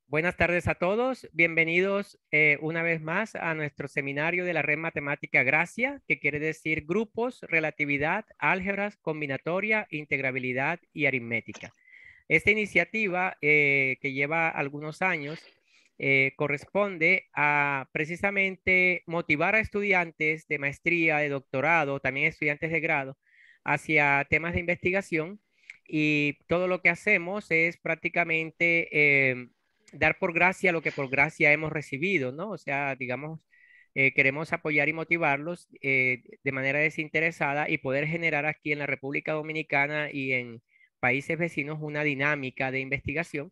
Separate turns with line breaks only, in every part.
Buenas tardes a todos. Bienvenidos una vez más a nuestro seminario de la red matemática Gracia, que quiere decir grupos, relatividad, álgebras, combinatoria, integrabilidad y aritmética. Esta iniciativa, que lleva algunos años, corresponde a precisamente motivar a estudiantes de maestría, de doctorado, también estudiantes de grado, hacia temas de investigación. Y todo lo que hacemos es prácticamente dar por gracia lo que por gracia hemos recibido, ¿no? O sea, digamos, queremos apoyar y motivarlos de manera desinteresada y poder generar aquí en la República Dominicana y en países vecinos una dinámica de investigación,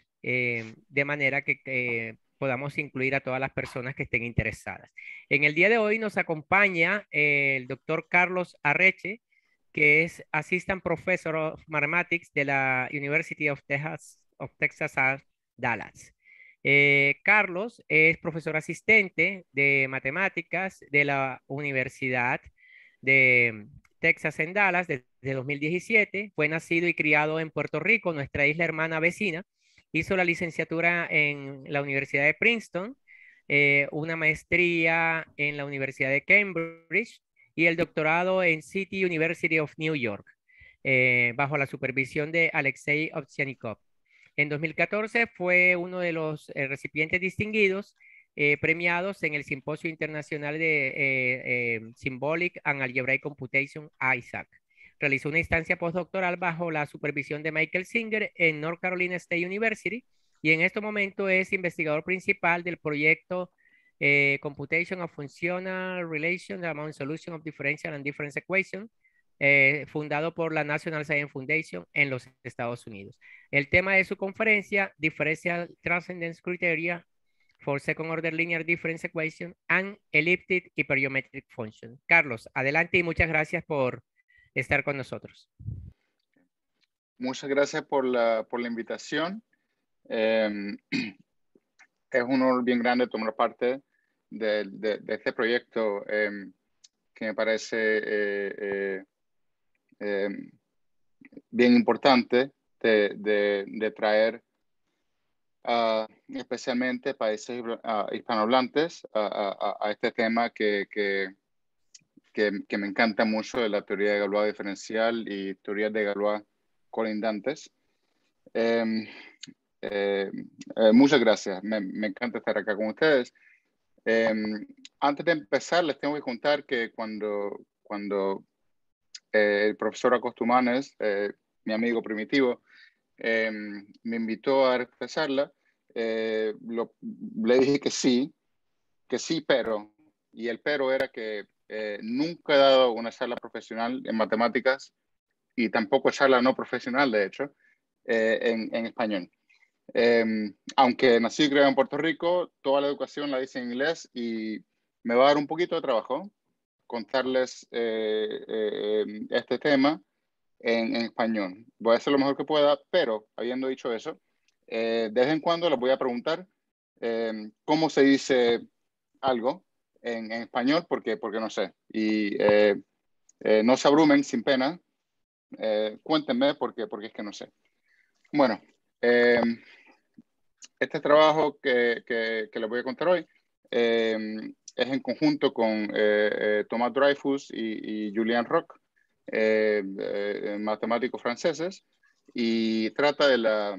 de manera que podamos incluir a todas las personas que estén interesadas. En el día de hoy nos acompaña el doctor Carlos Arreche, que es Assistant Professor of Mathematics de la University of Texas at Dallas. Carlos es profesor asistente de matemáticas de la Universidad de Texas en Dallas desde 2017. Fue nacido y criado en Puerto Rico, nuestra isla hermana vecina. Hizo la licenciatura en la Universidad de Princeton, una maestría en la Universidad de Cambridge y el doctorado en City University of New York, bajo la supervisión de Alexei Ovsyannikov. En 2014 fue uno de los recipientes distinguidos premiados en el Simposio Internacional de Symbolic and Algebraic Computation, ISAC. Realizó una instancia postdoctoral bajo la supervisión de Michael Singer en North Carolina State University y en este momento es investigador principal del proyecto Computation of Functional Relations Among Solution of Differential and Difference Equations, fundado por la National Science Foundation en los Estados Unidos. El tema de su conferencia, Differential Transcendence Criteria for Second Order Linear Difference Equation and Elliptic Hypergeometric Function. Carlos, adelante y muchas gracias por estar con nosotros.
Muchas gracias por la invitación. Es un honor bien grande tomar parte de este proyecto que me parece bien importante de traer especialmente países hispanohablantes a este tema que me encanta mucho, de la teoría de Galois diferencial y teorías de Galois colindantes. Muchas gracias, me encanta estar acá con ustedes. Antes de empezar, les tengo que contar que cuando el profesor Acostumanes, mi amigo primitivo, me invitó a expresarla, le dije que sí, pero, y el pero era que nunca he dado una charla profesional en matemáticas y tampoco charla no profesional, de hecho, en español. Aunque nací y criado en Puerto Rico, toda la educación la hice en inglés y me va a dar un poquito de trabajo contarles este tema en español. Voy a hacer lo mejor que pueda, pero habiendo dicho eso, de vez en cuando les voy a preguntar cómo se dice algo en español, porque no sé. Y no se abrumen, sin pena. Cuéntenme porque es que no sé. Bueno, este trabajo que les voy a contar hoy es en conjunto con Thomas Dreyfus y Julien Roch, matemáticos franceses, y trata de la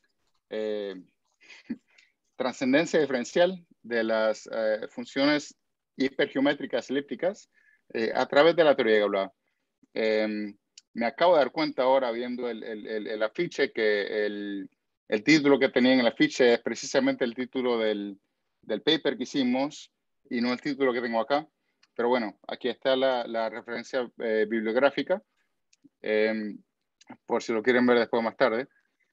trascendencia diferencial de las funciones hipergeométricas elípticas a través de la teoría de Galois. Me acabo de dar cuenta ahora, viendo el afiche, que el título que tenía en el afiche es precisamente el título del paper que hicimos y no el título que tengo acá. Pero bueno, aquí está la referencia bibliográfica, por si lo quieren ver después más tarde.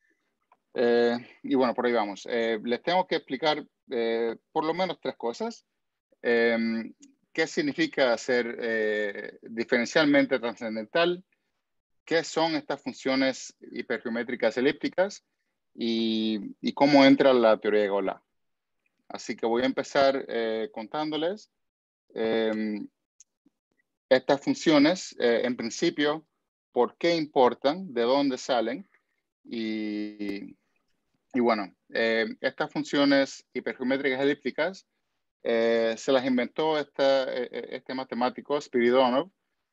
Y bueno, por ahí vamos. Les tengo que explicar por lo menos tres cosas. ¿Qué significa ser diferencialmente trascendental? ¿Qué son estas funciones hipergeométricas elípticas? Y cómo entra la teoría de Galois. Así que voy a empezar contándoles estas funciones, en principio, por qué importan, de dónde salen y Y bueno, estas funciones hipergeométricas elípticas se las inventó este matemático, Spiridonov,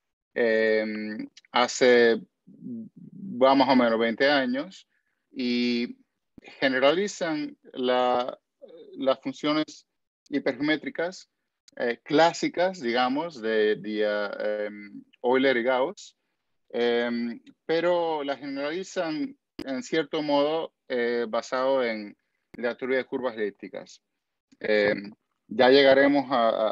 hace va más o menos 20 años y generalizan las funciones hipergeométricas clásicas, digamos, de Euler y Gauss, pero las generalizan en cierto modo basado en la teoría de curvas elípticas. Ya llegaremos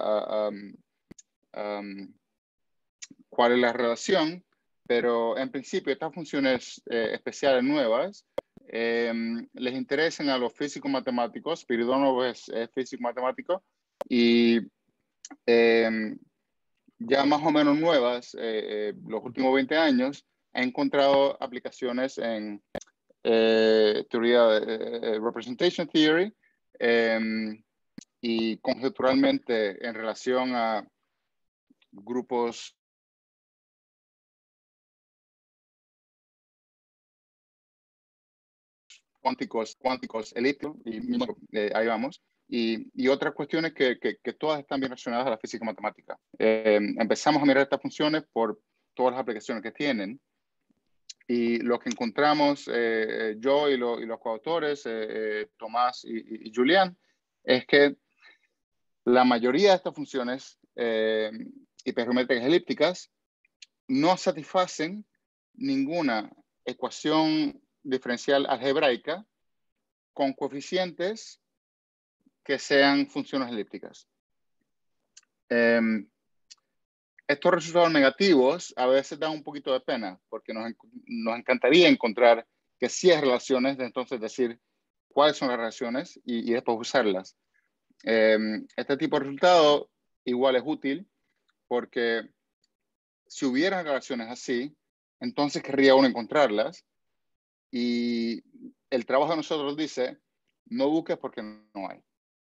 a cuál es la relación, pero en principio estas funciones especiales nuevas les interesan a los físicos matemáticos. Spiridonov es físico matemático y ya más o menos nuevas, los últimos 20 años, ha encontrado aplicaciones en teoría de representation theory y conjeturalmente en relación a grupos cuánticos elípticos, y ahí vamos. Y otras cuestiones que todas están bien relacionadas a la física matemática. Empezamos a mirar estas funciones por todas las aplicaciones que tienen. Y lo que encontramos yo y los coautores, Tomás y Julián, es que la mayoría de estas funciones hipergeométricas elípticas no satisfacen ninguna ecuación diferencial algebraica con coeficientes que sean funciones elípticas. Estos resultados negativos a veces dan un poquito de pena porque nos encantaría encontrar que sí hay relaciones, entonces decir cuáles son las relaciones y después usarlas. Este tipo de resultado igual es útil porque si hubieran relaciones así, entonces querría uno encontrarlas y el trabajo de nosotros dice no busques porque no hay.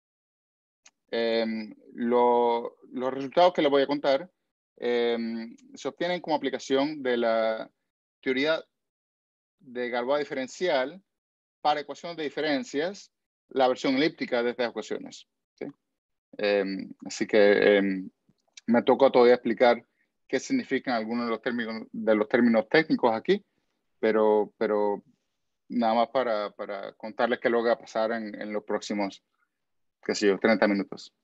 Los resultados que les voy a contar se obtienen como aplicación de la teoría de Galois diferencial para ecuaciones de diferencias, la versión elíptica de estas ecuaciones. ¿Sí? Así que me toca todavía explicar qué significan algunos de los términos técnicos aquí, pero nada más para contarles qué es lo que va a pasar en los próximos, qué sé yo, 30 minutos.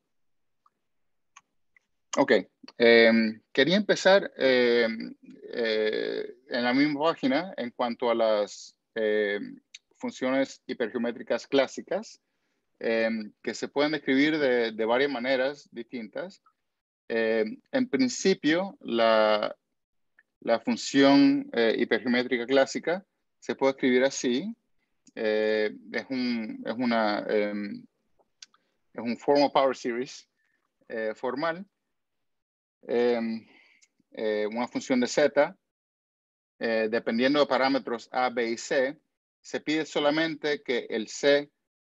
Ok, quería empezar en la misma página en cuanto a las funciones hipergeométricas clásicas que se pueden describir de varias maneras distintas. En principio, la función hipergeométrica clásica se puede escribir así. Es un formal power series formal. Una función de z, dependiendo de parámetros a, b y c, se pide solamente que el c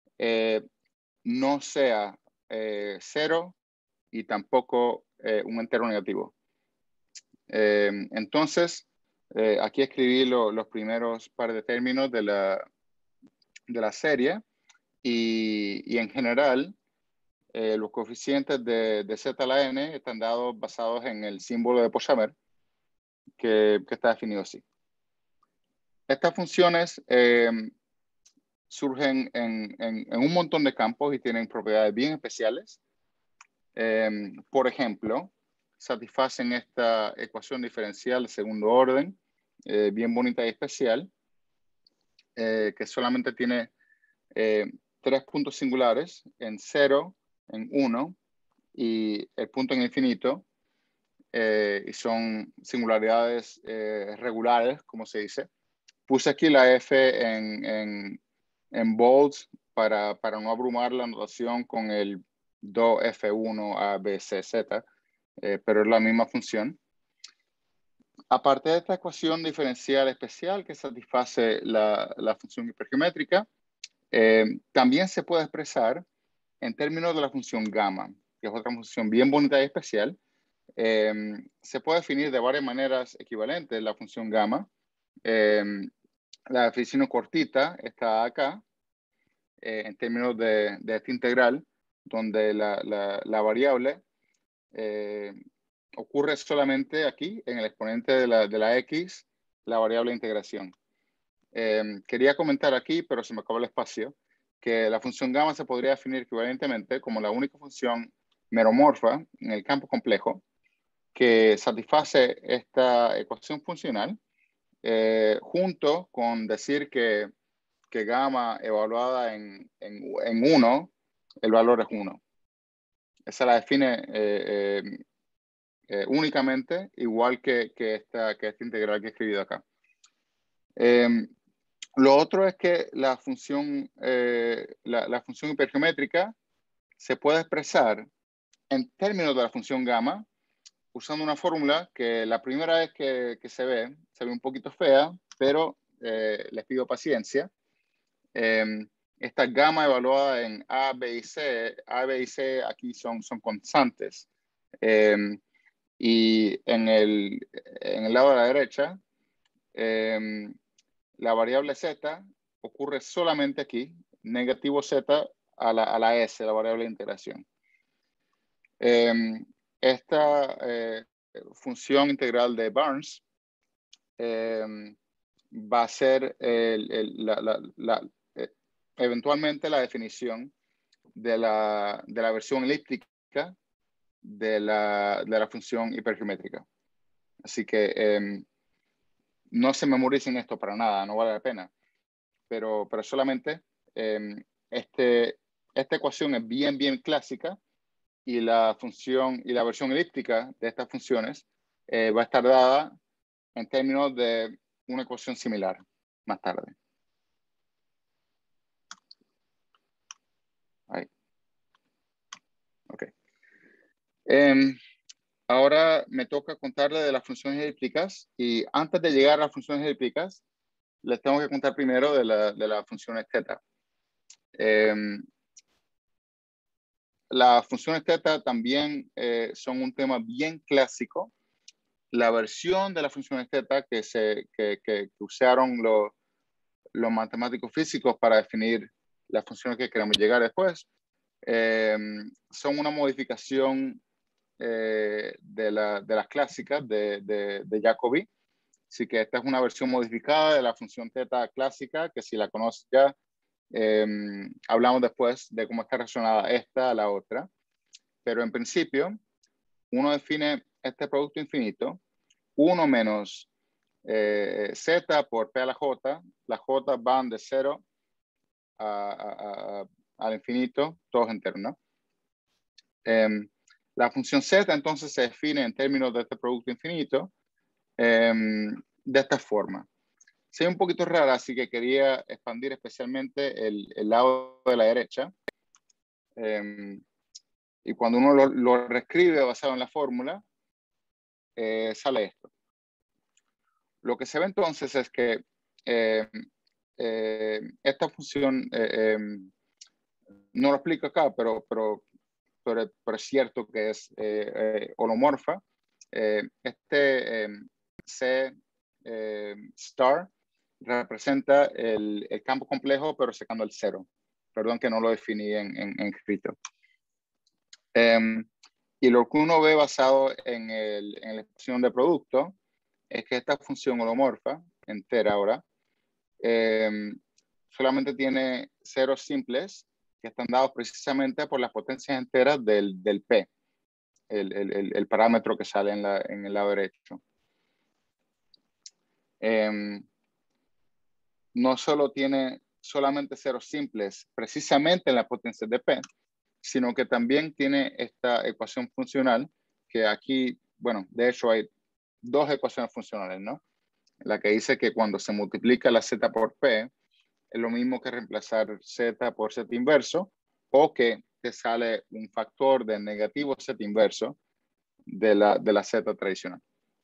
no sea 0 y tampoco un entero negativo. Entonces, aquí escribí los primeros par de términos de la serie y en general los coeficientes de z a la n están dados basados en el símbolo de Poisson que está definido así. Estas funciones surgen en un montón de campos y tienen propiedades bien especiales. Por ejemplo, satisfacen esta ecuación diferencial de segundo orden, bien bonita y especial, que solamente tiene 3 puntos singulares en 0, en 1 y el punto en infinito, y son singularidades regulares, como se dice. Puse aquí la F en bold para no abrumar la notación con el do F1 A, B, C, Z, pero es la misma función. Aparte de esta ecuación diferencial especial que satisface la función hipergeométrica, también se puede expresar en términos de la función gamma, que es otra función bien bonita y especial. Se puede definir de varias maneras equivalentes la función gamma. La definición cortita está acá, en términos de esta integral, donde la variable ocurre solamente aquí, en el exponente de la x, la variable de integración. Quería comentar aquí, pero se me acabó el espacio, que la función gamma se podría definir equivalentemente como la única función meromorfa en el campo complejo que satisface esta ecuación funcional, junto con decir que gamma evaluada en 1, el valor es 1. Esa la define únicamente, igual que esta integral que he escribido acá. Lo otro es que la función hipergeométrica se puede expresar en términos de la función gamma usando una fórmula que la primera vez que se ve un poquito fea, pero les pido paciencia. Esta gamma evaluada en A, B y C aquí son constantes. Y en el lado de la derecha, la variable z ocurre solamente aquí, negativo z a la s, la variable de integración. Esta función integral de Barnes va a ser eventualmente la definición de la versión elíptica de la función hipergeométrica. Así que no se memoricen esto para nada, no vale la pena. Pero solamente esta ecuación es bien clásica y la función y la versión elíptica de estas funciones va a estar dada en términos de una ecuación similar más tarde. Ahí. Ok. Ahora me toca contarle de las funciones elípticas y antes de llegar a las funciones elípticas, les tengo que contar primero de las funciones θ. Las funciones θ también son un tema bien clásico. La versión de las funciones θ que usaron los matemáticos físicos para definir las funciones que queremos llegar después son una modificación de las clásicas de Jacobi. Así que esta es una versión modificada de la función θ clásica, que si la conoces ya, hablamos después de cómo está relacionada esta a la otra. Pero en principio, uno define este producto infinito, 1 menos z por p a la j. Las j van de 0 al infinito, todos enteros, ¿no? La función z entonces se define en términos de este producto infinito de esta forma. Soy un poquito rara, así que quería expandir especialmente el lado de la derecha. Y cuando uno lo reescribe basado en la fórmula, sale esto. Lo que se ve entonces es que esta función, no lo explico acá, pero es cierto que es holomorfa. Este C star representa el campo complejo, pero sacando el 0. Perdón que no lo definí en escrito. Y lo que uno ve basado en la expresión de producto es que esta función holomorfa, entera ahora, solamente tiene ceros simples que están dados precisamente por las potencias enteras del P, el parámetro que sale en el lado derecho. No solo tiene solamente ceros simples precisamente en las potencias de P, sino que también tiene esta ecuación funcional que aquí, bueno, de hecho hay dos ecuaciones funcionales, ¿no? La que dice que cuando se multiplica la z por P, es lo mismo que reemplazar z por z inverso, o que te sale un factor de negativo z inverso de la z tradicional.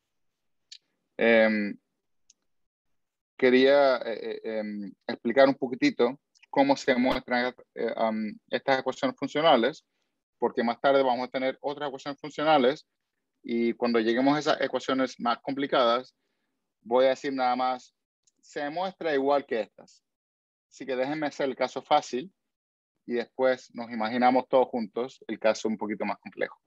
Quería explicar un poquitito cómo se muestran estas ecuaciones funcionales, porque más tarde vamos a tener otras ecuaciones funcionales y cuando lleguemos a esas ecuaciones más complicadas, voy a decir nada más, se muestra igual que estas. Así que déjenme hacer el caso fácil y después nos imaginamos todos juntos el caso un poquito más complejo.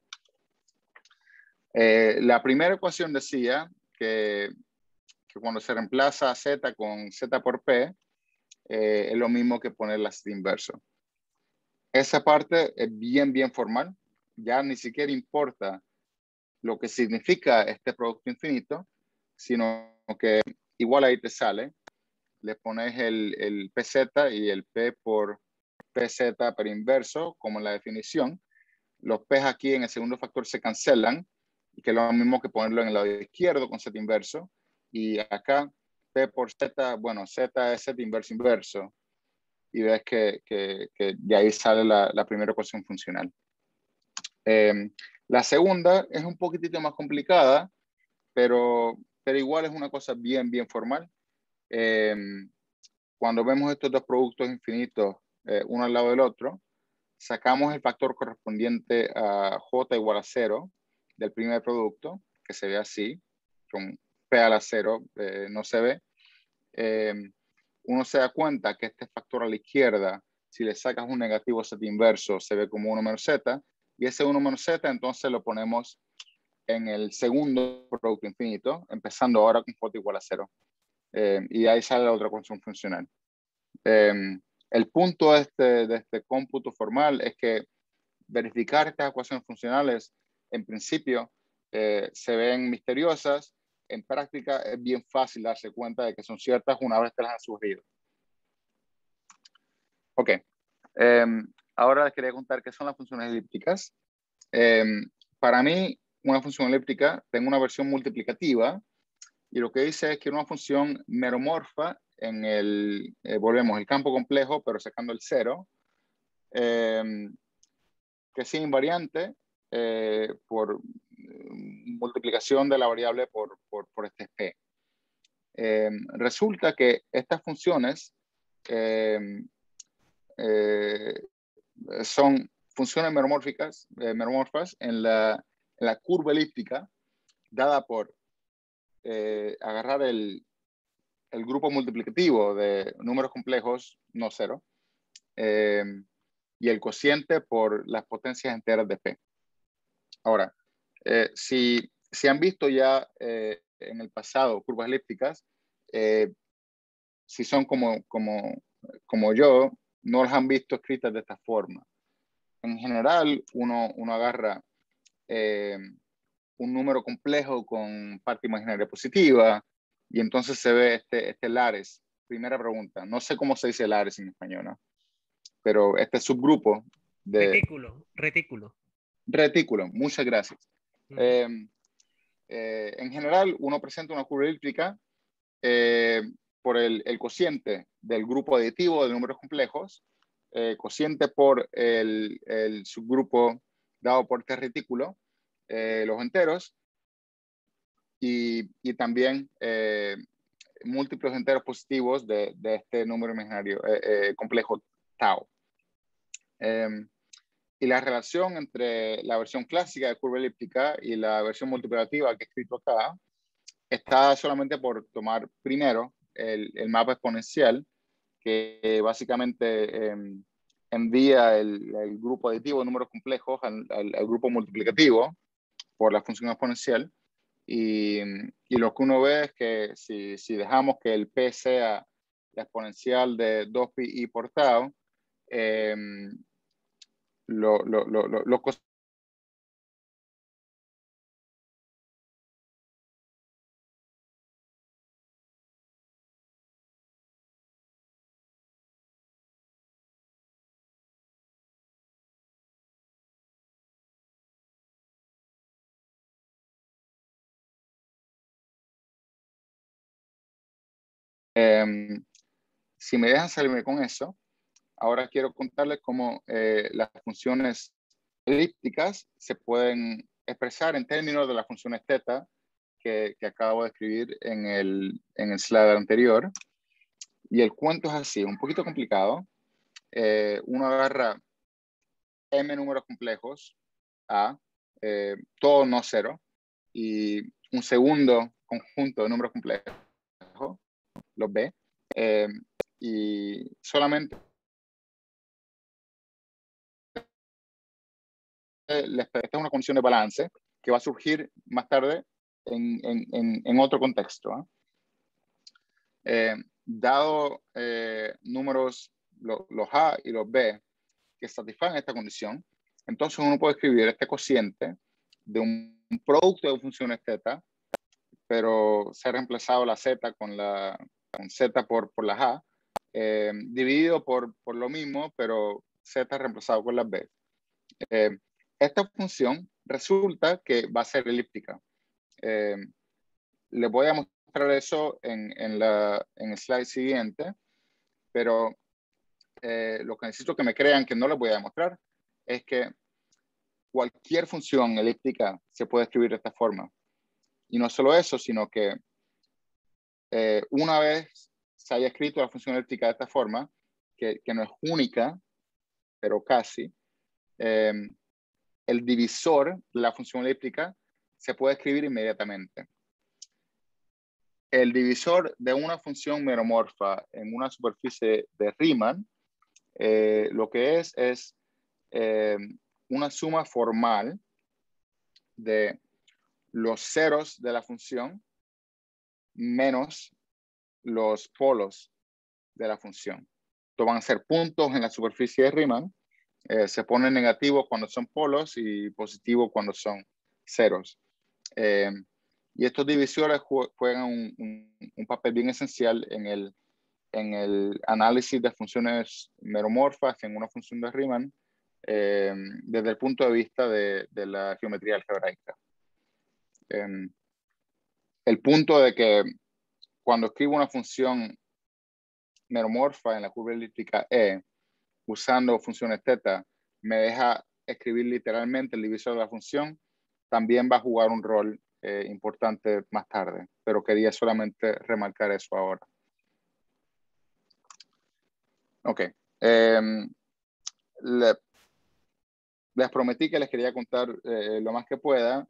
La primera ecuación decía que cuando se reemplaza Z con Z por P, es lo mismo que poner la Z inverso. Esa parte es bien formal. Ya ni siquiera importa lo que significa este producto infinito, sino que igual ahí te sale. Le pones el PZ y el P por PZ per inverso, como en la definición. Los P aquí en el segundo factor se cancelan, que es lo mismo que ponerlo en el lado izquierdo con Z inverso. Y acá, P por Z, bueno, Z es Z inverso inverso. Y ves que de ahí sale la primera ecuación funcional. La segunda es un poquitito más complicada, pero igual es una cosa bien formal. Cuando vemos estos dos productos infinitos, uno al lado del otro, sacamos el factor correspondiente a J igual a 0 del primer producto, que se ve así, con P a la 0 no se ve. Uno se da cuenta que este factor a la izquierda, si le sacas un negativo Z inverso, se ve como 1 menos Z, y ese 1 menos Z entonces lo ponemos en el segundo producto infinito, empezando ahora con J igual a 0. Y ahí sale la otra ecuación funcional. El punto de este cómputo formal es que verificar estas ecuaciones funcionales, en principio, se ven misteriosas. En práctica es bien fácil darse cuenta de que son ciertas una vez que las han surgido. Ok. Ahora les quería contar qué son las funciones elípticas. Para mí, una función elíptica tengo una versión multiplicativa y lo que dice es que una función meromorfa en el, volvemos, el campo complejo, pero sacando el 0, que sea invariante por multiplicación de la variable por este p. Resulta que estas funciones son funciones meromorfas en la curva elíptica dada por agarrar el grupo multiplicativo de números complejos no cero y el cociente por las potencias enteras de P. Ahora, si han visto ya en el pasado curvas elípticas, si son como yo, no las han visto escritas de esta forma. En general, uno agarra un número complejo con parte imaginaria positiva y entonces se ve este lares. Primera pregunta, no sé cómo se dice lares en español, ¿no? Pero este subgrupo de
retículo.
retículo, muchas gracias. En general, uno presenta una curva elíptica por el cociente del grupo aditivo de números complejos, cociente por el subgrupo dado por este retículo, los enteros, y también múltiplos enteros positivos de este número imaginario complejo tau. Y la relación entre la versión clásica de curva elíptica y la versión multiplicativa que he escrito acá está solamente por tomar primero el mapa exponencial, que básicamente envía el grupo aditivo de números complejos al grupo multiplicativo por la función exponencial. Y lo que uno ve es que si dejamos que el P sea la exponencial de 2pi por tau, lo si me dejan salirme con eso, ahora quiero contarles cómo las funciones elípticas se pueden expresar en términos de las funciones θ que acabo de escribir en el slide anterior. Y el cuento es así, un poquito complicado. Uno agarra m números complejos, A, todo no cero, y un segundo conjunto de números complejos, los B, y solamente esta es una condición de balance que va a surgir más tarde en otro contexto. Dado números, los A y los B, que satisfagan esta condición, entonces uno puede escribir este cociente de un producto de funciones θ, pero se ha reemplazado la z con z por las A, dividido por lo mismo, pero z reemplazado con las B. Esta función resulta que va a ser elíptica. Les voy a mostrar eso en el slide siguiente, pero lo que necesito que me crean que no les voy a demostrar es que cualquier función elíptica se puede escribir de esta forma. Y no solo eso, sino que una vez se haya escrito la función elíptica de esta forma, que no es única, pero casi, el divisor de la función elíptica se puede escribir inmediatamente. El divisor de una función meromorfa en una superficie de Riemann, lo que es una suma formal de los ceros de la función menos los polos de la función. Estos van a ser puntos en la superficie de Riemann. Se pone negativo cuando son polos y positivo cuando son ceros. Y estos divisores juegan un papel bien esencial en el análisis de funciones meromorfas en una función de Riemann desde el punto de vista de la geometría algebraica. El punto de que cuando escribo una función meromorfa en la curva elíptica E, usando funciones θ, me deja escribir literalmente el divisor de la función, también va a jugar un rol importante más tarde, pero quería solamente remarcar eso ahora. Ok. Les prometí que les quería contar lo más que pueda.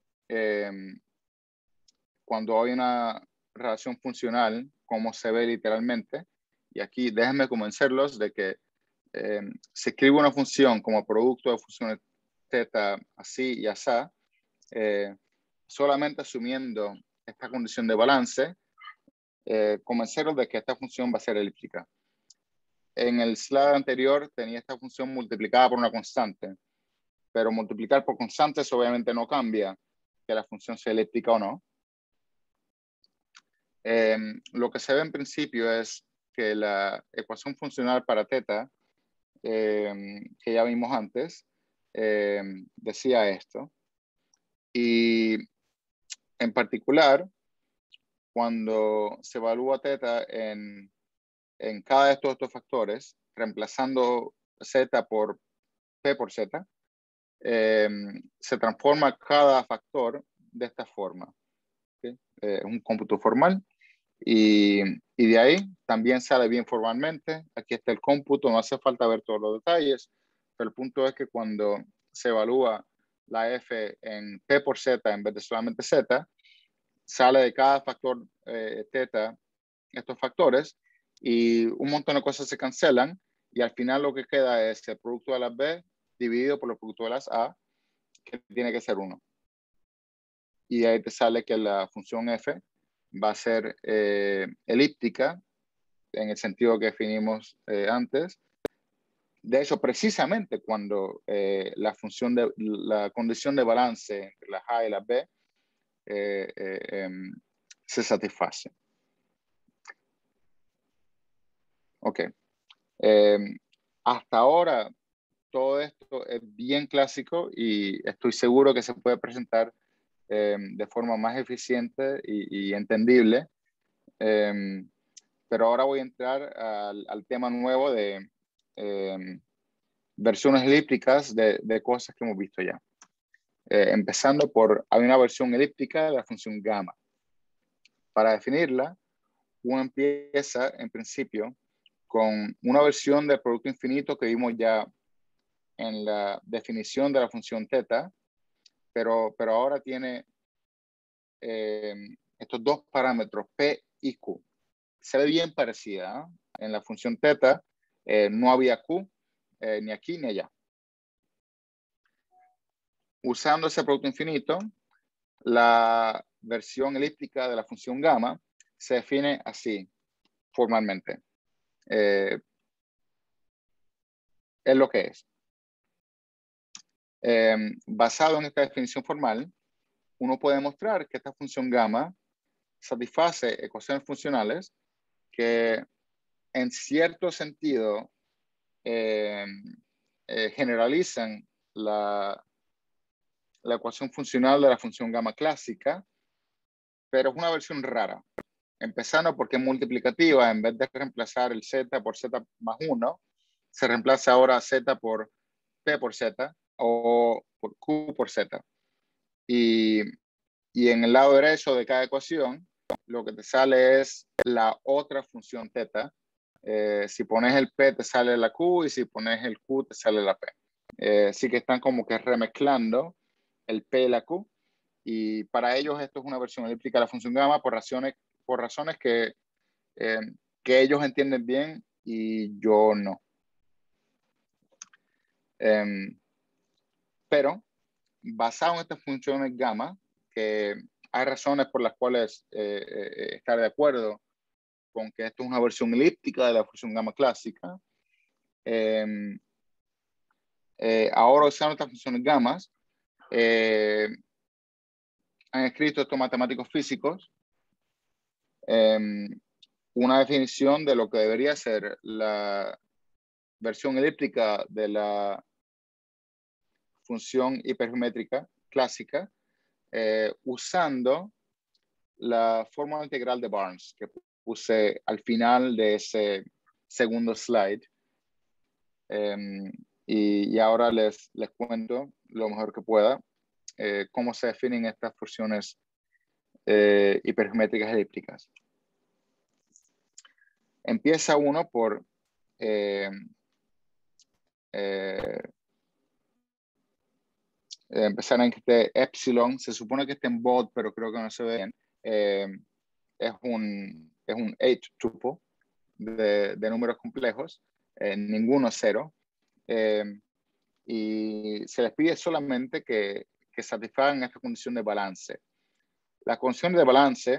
Cuando hay una relación funcional, como se ve literalmente, y aquí déjenme convencerlos de que se escribe una función como producto de funciones θ así y así, solamente asumiendo esta condición de balance, convencerlos de que esta función va a ser elíptica. En el slide anterior tenía esta función multiplicada por una constante, pero multiplicar por constantes obviamente no cambia que la función sea elíptica o no. Lo que se ve en principio es que la ecuación funcional para θ, que ya vimos antes, decía esto. Y en particular, cuando se evalúa θ en cada de estos factores, reemplazando z por p por z, se transforma cada factor de esta forma. ¿Sí? Es un cómputo formal. Y de ahí también sale bien formalmente. Aquí está el cómputo, no hace falta ver todos los detalles, pero el punto es que cuando se evalúa la f en p por z en vez de solamente z, sale de cada factor θ estos factores y un montón de cosas se cancelan y al final lo que queda es el producto de las b dividido por el producto de las a, que tiene que ser 1. Y ahí te sale que la función f va a ser elíptica en el sentido que definimos antes. De hecho, precisamente cuando la condición de balance entre las A y las B se satisface. Ok. Hasta ahora todo esto es bien clásico y estoy seguro que se puede presentar de forma más eficiente y entendible. Pero ahora voy a entrar al tema nuevo de versiones elípticas de cosas que hemos visto ya. Empezando por, hay una versión elíptica de la función gamma. Para definirla, uno empieza en principio con una versión del producto infinito que vimos ya en la definición de la función θ, pero ahora tiene estos dos parámetros P y Q. Se ve bien parecida. En la función θ no había Q ni aquí ni allá. usando ese producto infinito, la versión elíptica de la función gamma se define así, formalmente. Es lo que es. Basado en esta definición formal, uno puede demostrar que esta función gamma satisface ecuaciones funcionales que en cierto sentido generalizan la ecuación funcional de la función gamma clásica, pero es una versión rara. Empezando porque es multiplicativa, en vez de reemplazar el z por z más 1, se reemplaza ahora z por p por z o por q por z. Y en el lado derecho de cada ecuación, lo que te sale es la otra función θ. Si pones el p te sale la q y si pones el q te sale la p. Así que están como que remezclando el p y la q. Y para ellos esto es una versión elíptica de la función gamma por razones que ellos entienden bien y yo no. Pero basado en estas funciones gamma, que hay razones por las cuales estar de acuerdo con que esto es una versión elíptica de la función gamma clásica. Ahora usando estas funciones gamma, han escrito estos matemáticos físicos una definición de lo que debería ser la versión elíptica de la función hipergeométrica clásica usando la fórmula integral de Barnes que puse al final de ese segundo slide. Y ahora les cuento lo mejor que pueda cómo se definen estas funciones hipergeométricas elípticas. Empieza uno por empezar en este epsilon. Se supone que está en bold, pero creo que no se ve bien. Es un 8-tuple de números complejos, ninguno cero. Y se les pide solamente que satisfagan esta condición de balance. Las condiciones de balance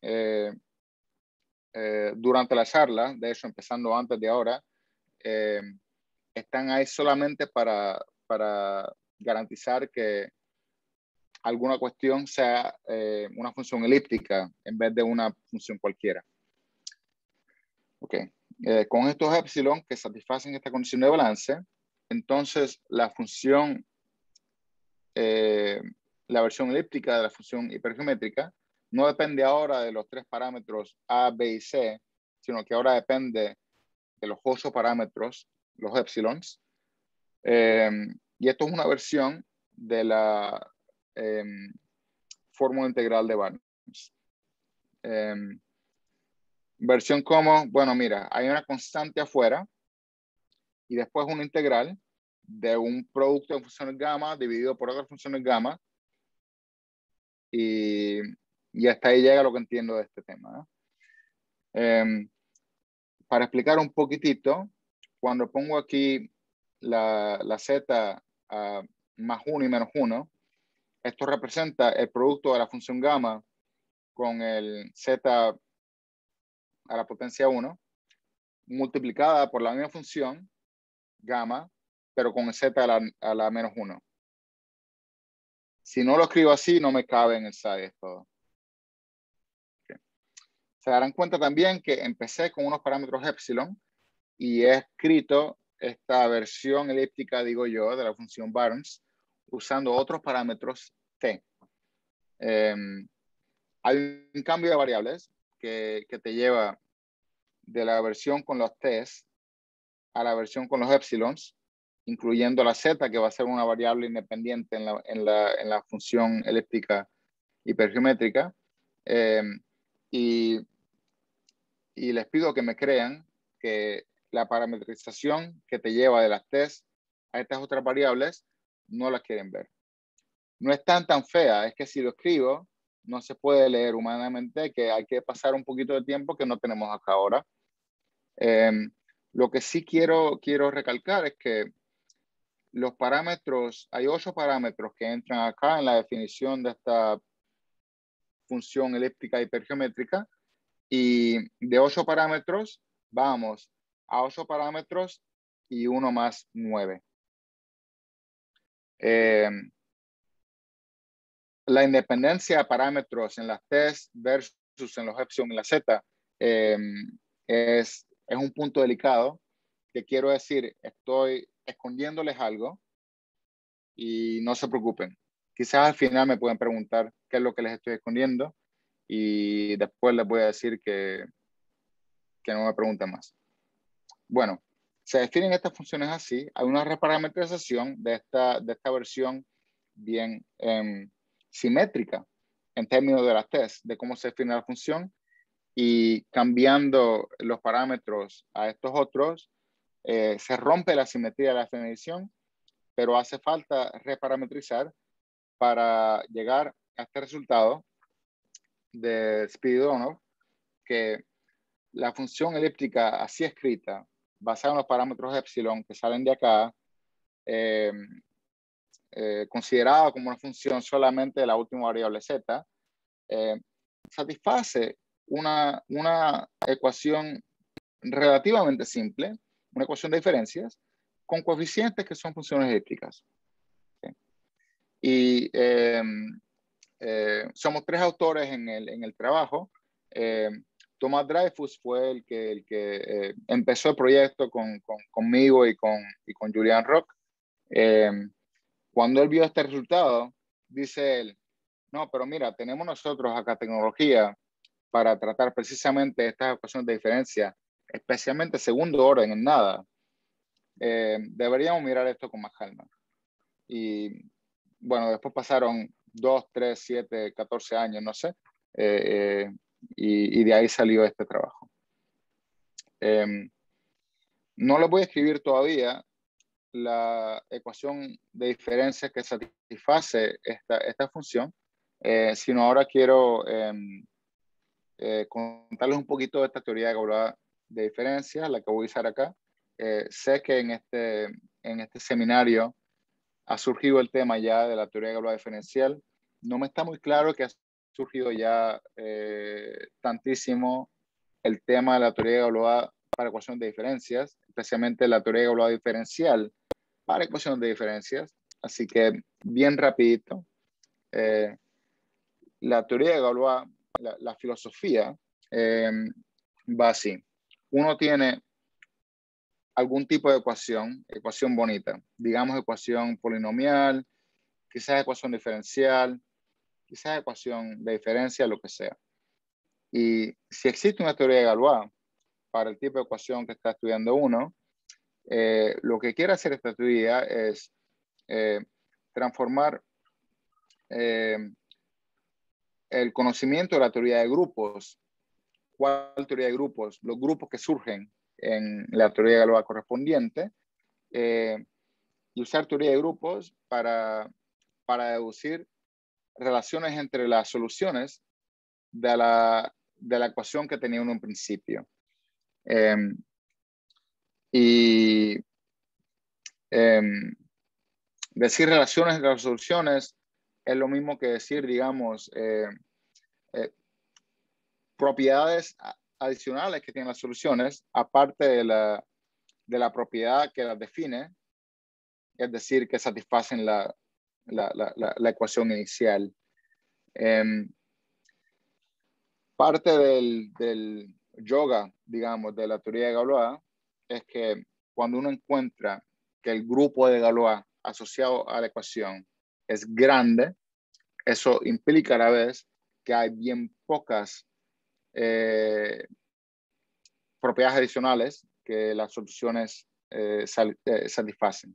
durante la charla, de hecho empezando antes de ahora, están ahí solamente para garantizar que alguna cuestión sea una función elíptica en vez de una función cualquiera. Okay. Con estos epsilon que satisfacen esta condición de balance, entonces la función, la versión elíptica de la función hipergeométrica no depende ahora de los tres parámetros A, B y C, sino que ahora depende de los otros parámetros, los epsilons. Y esto es una versión de la fórmula integral de Barnes. Versión como, bueno, mira, hay una constante afuera y después una integral de un producto de funciones gamma dividido por otras funciones gamma y hasta ahí llega lo que entiendo de este tema, ¿no? Para explicar un poquitito, cuando pongo aquí la z a más 1 y menos 1, esto representa el producto de la función gamma con el z a la potencia 1 multiplicada por la misma función gamma, pero con el z a la menos 1. Si no lo escribo así, no me cabe en el SAE todo. Okay. Se darán cuenta también que empecé con unos parámetros epsilon y he escrito esta versión elíptica, digo yo, de la función Barnes usando otros parámetros t. Hay un cambio de variables que te lleva de la versión con los t's a la versión con los epsilons, incluyendo la z, que va a ser una variable independiente en la función elíptica hipergeométrica. Y les pido que me crean que la parametrización que te lleva de las t's a estas otras variables no las quieren ver. No es tan fea, es que si lo escribo no se puede leer humanamente, que hay que pasar un poquito de tiempo que no tenemos acá ahora. Lo que sí quiero recalcar es que los parámetros, hay 8 parámetros que entran acá en la definición de esta función elíptica hipergeométrica, y de 8 parámetros vamos a 8 parámetros y 1 más 9. La independencia de parámetros en las T versus en los epsilon y la Z es un punto delicado, que quiero decir, estoy escondiéndoles algo y no se preocupen. Quizás al final me pueden preguntar qué es lo que les estoy escondiendo y después les voy a decir que no me pregunten más. Bueno, se definen estas funciones así. Hay una reparametrización de esta versión bien simétrica en términos de las T's, de cómo se define la función, y cambiando los parámetros a estos otros, se rompe la simetría de la definición, pero hace falta reparametrizar para llegar a este resultado de Spiridonov, que la función elíptica así escrita, basada en los parámetros epsilon que salen de acá, considerada como una función solamente de la última variable z, satisface una ecuación relativamente simple, una ecuación de diferencias, con coeficientes que son funciones elípticas. ¿Okay? Y somos 3 autores en el trabajo. Thomas Dreyfus fue el que empezó el proyecto conmigo y con Julian Rock. Cuando él vio este resultado, dice él, no, pero mira, tenemos nosotros acá tecnología para tratar precisamente estas ecuaciones de diferencia, especialmente segundo orden en nada. Deberíamos mirar esto con más calma. Y bueno, después pasaron 2, 3, 7, 14 años, no sé, y de ahí salió este trabajo. No les voy a escribir todavía la ecuación de diferencia que satisface esta función, sino ahora quiero contarles un poquito de esta teoría de Galois de diferencia, la que voy a usar acá. Sé que en este seminario ha surgido el tema ya de la teoría de Galois diferencial. No me está muy claro que ha surgido ya tantísimo el tema de la teoría de Galois para ecuaciones de diferencias, especialmente la teoría de Galois diferencial para ecuaciones de diferencias. Así que bien rapidito, la teoría de Galois, la filosofía va así. Uno tiene algún tipo de ecuación bonita, digamos ecuación polinomial, quizás ecuación diferencial, quizás ecuación de diferencia, lo que sea. Y si existe una teoría de Galois para el tipo de ecuación que está estudiando uno, lo que quiere hacer esta teoría es transformar el conocimiento de la teoría de grupos. ¿Cuál teoría de grupos? Los grupos que surgen en la teoría de Galois correspondiente, y usar teoría de grupos para deducir relaciones entre las soluciones de la ecuación que tenía uno en principio. Y decir relaciones entre las soluciones es lo mismo que decir, digamos, propiedades adicionales que tienen las soluciones, aparte de la propiedad que las define, es decir, que satisfacen la ecuación inicial. Parte del yoga, digamos, de la teoría de Galois, es que cuando uno encuentra que el grupo de Galois asociado a la ecuación es grande, eso implica a la vez que hay bien pocas propiedades adicionales que las soluciones satisfacen.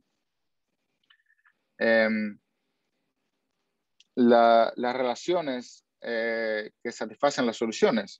Las relaciones que satisfacen las soluciones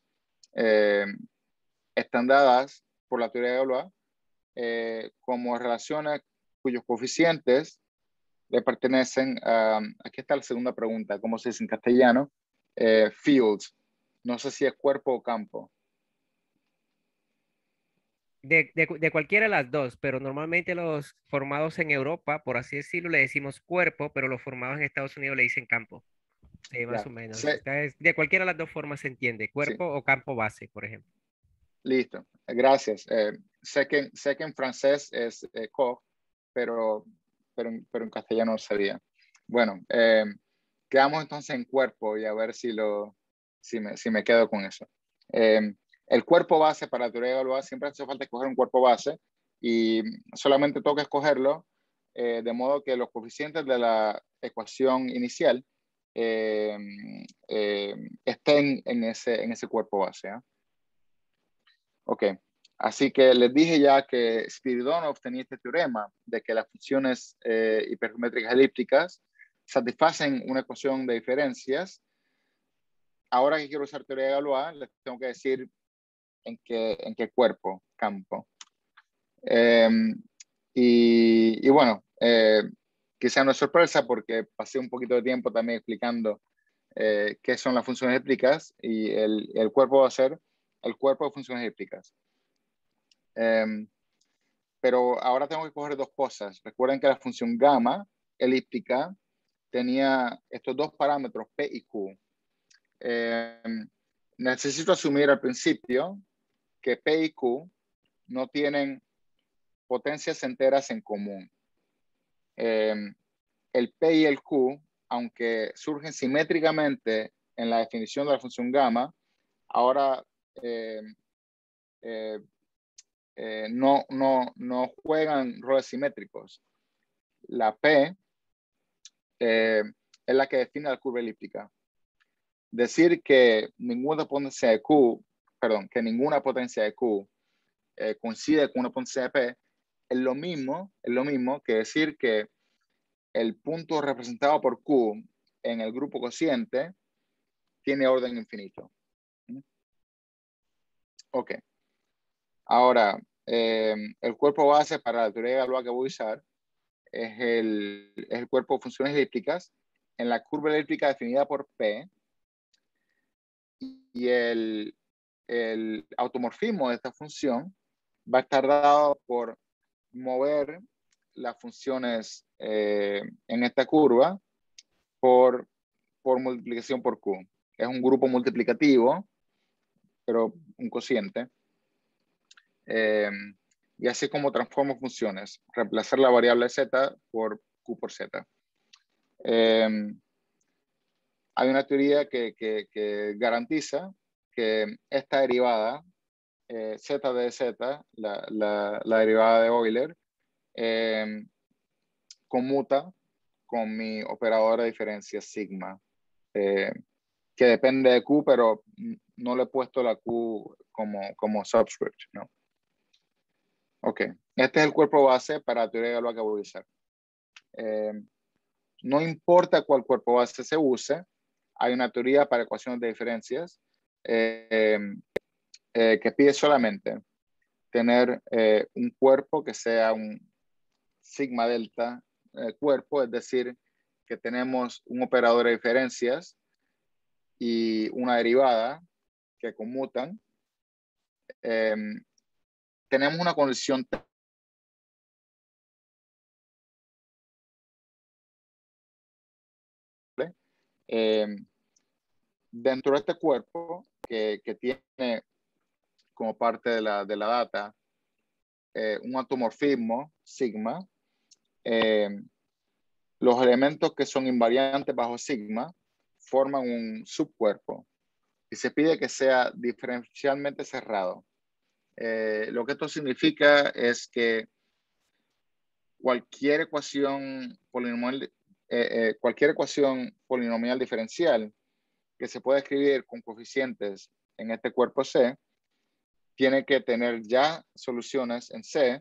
están dadas por la teoría de Galois como relaciones cuyos coeficientes le pertenecen a, aquí está la segunda pregunta, ¿cómo se dice en castellano? Fields. No sé si es cuerpo o campo.
De cualquiera de las dos, pero normalmente los formados en Europa, por así decirlo, le decimos cuerpo, pero los formados en Estados Unidos le dicen campo. Sí, más
Ya,
o menos.
sé,
Ustedes, de cualquiera de las dos formas se entiende,
sí,
cuerpo o campo base, por ejemplo.
listo. Gracias. Sé que en francés es co, pero, pero en castellano no sabía. Bueno, quedamos entonces en cuerpo y a ver si me quedo con eso. Eh, el cuerpo base para la teoría de evaluar siempre hace falta escoger un cuerpo base y solamente toca escogerlo de modo que los coeficientes de la ecuación inicial eh, estén en ese cuerpo base. ¿Eh? Ok, así que les dije ya que Spiridonov tenía este teorema de que las funciones hipergeométricas elípticas satisfacen una ecuación de diferencias. Ahora que quiero usar teoría de Galois, les tengo que decir en qué cuerpo, campo. Eh, y bueno, quizá no es sorpresa porque pasé un poquito de tiempo también explicando qué son las funciones elípticas y el cuerpo va a ser el cuerpo de funciones elípticas. Pero ahora tengo que coger dos cosas. Recuerden que la función gamma elíptica tenía estos dos parámetros, P y Q. Necesito asumir al principio que P y Q no tienen potencias enteras en común. El P y el Q, aunque surgen simétricamente en la definición de la función gamma, ahora eh, eh, no juegan roles simétricos. La P es la que define la curva elíptica. Decir que ninguna potencia de Q, perdón, que ninguna potencia de Q coincide con una potencia de P, es lo mismo que decir que el punto representado por Q en el grupo cociente tiene orden infinito. Ok. Ahora, el cuerpo base para la teoría de Galois que voy a usar es el cuerpo de funciones elípticas en la curva elíptica definida por P y el automorfismo de esta función va a estar dado por mover las funciones en esta curva por multiplicación por Q. Es un grupo multiplicativo, pero un cociente. Y así como transformo funciones, reemplazar la variable z por Q por z. Hay una teoría que garantiza que esta derivada, z de z, la derivada de Euler, conmuta con mi operador de diferencia sigma, que depende de Q, pero no le he puesto la Q como subscript, ¿no? Ok, este es el cuerpo base para la teoría de Galois que voy a usar. No importa cuál cuerpo base se use, hay una teoría para ecuaciones de diferencias que pide solamente tener un cuerpo que sea un sigma delta cuerpo, es decir, que tenemos un operador de diferencias y una derivada que conmutan. Tenemos una condición eh, dentro de este cuerpo que tiene como parte de la data un automorfismo sigma. Los elementos que son invariantes bajo sigma forman un subcuerpo y se pide que sea diferencialmente cerrado. Lo que esto significa es que cualquier ecuación polinomial diferencial que se pueda escribir con coeficientes en este cuerpo C tiene que tener ya soluciones en C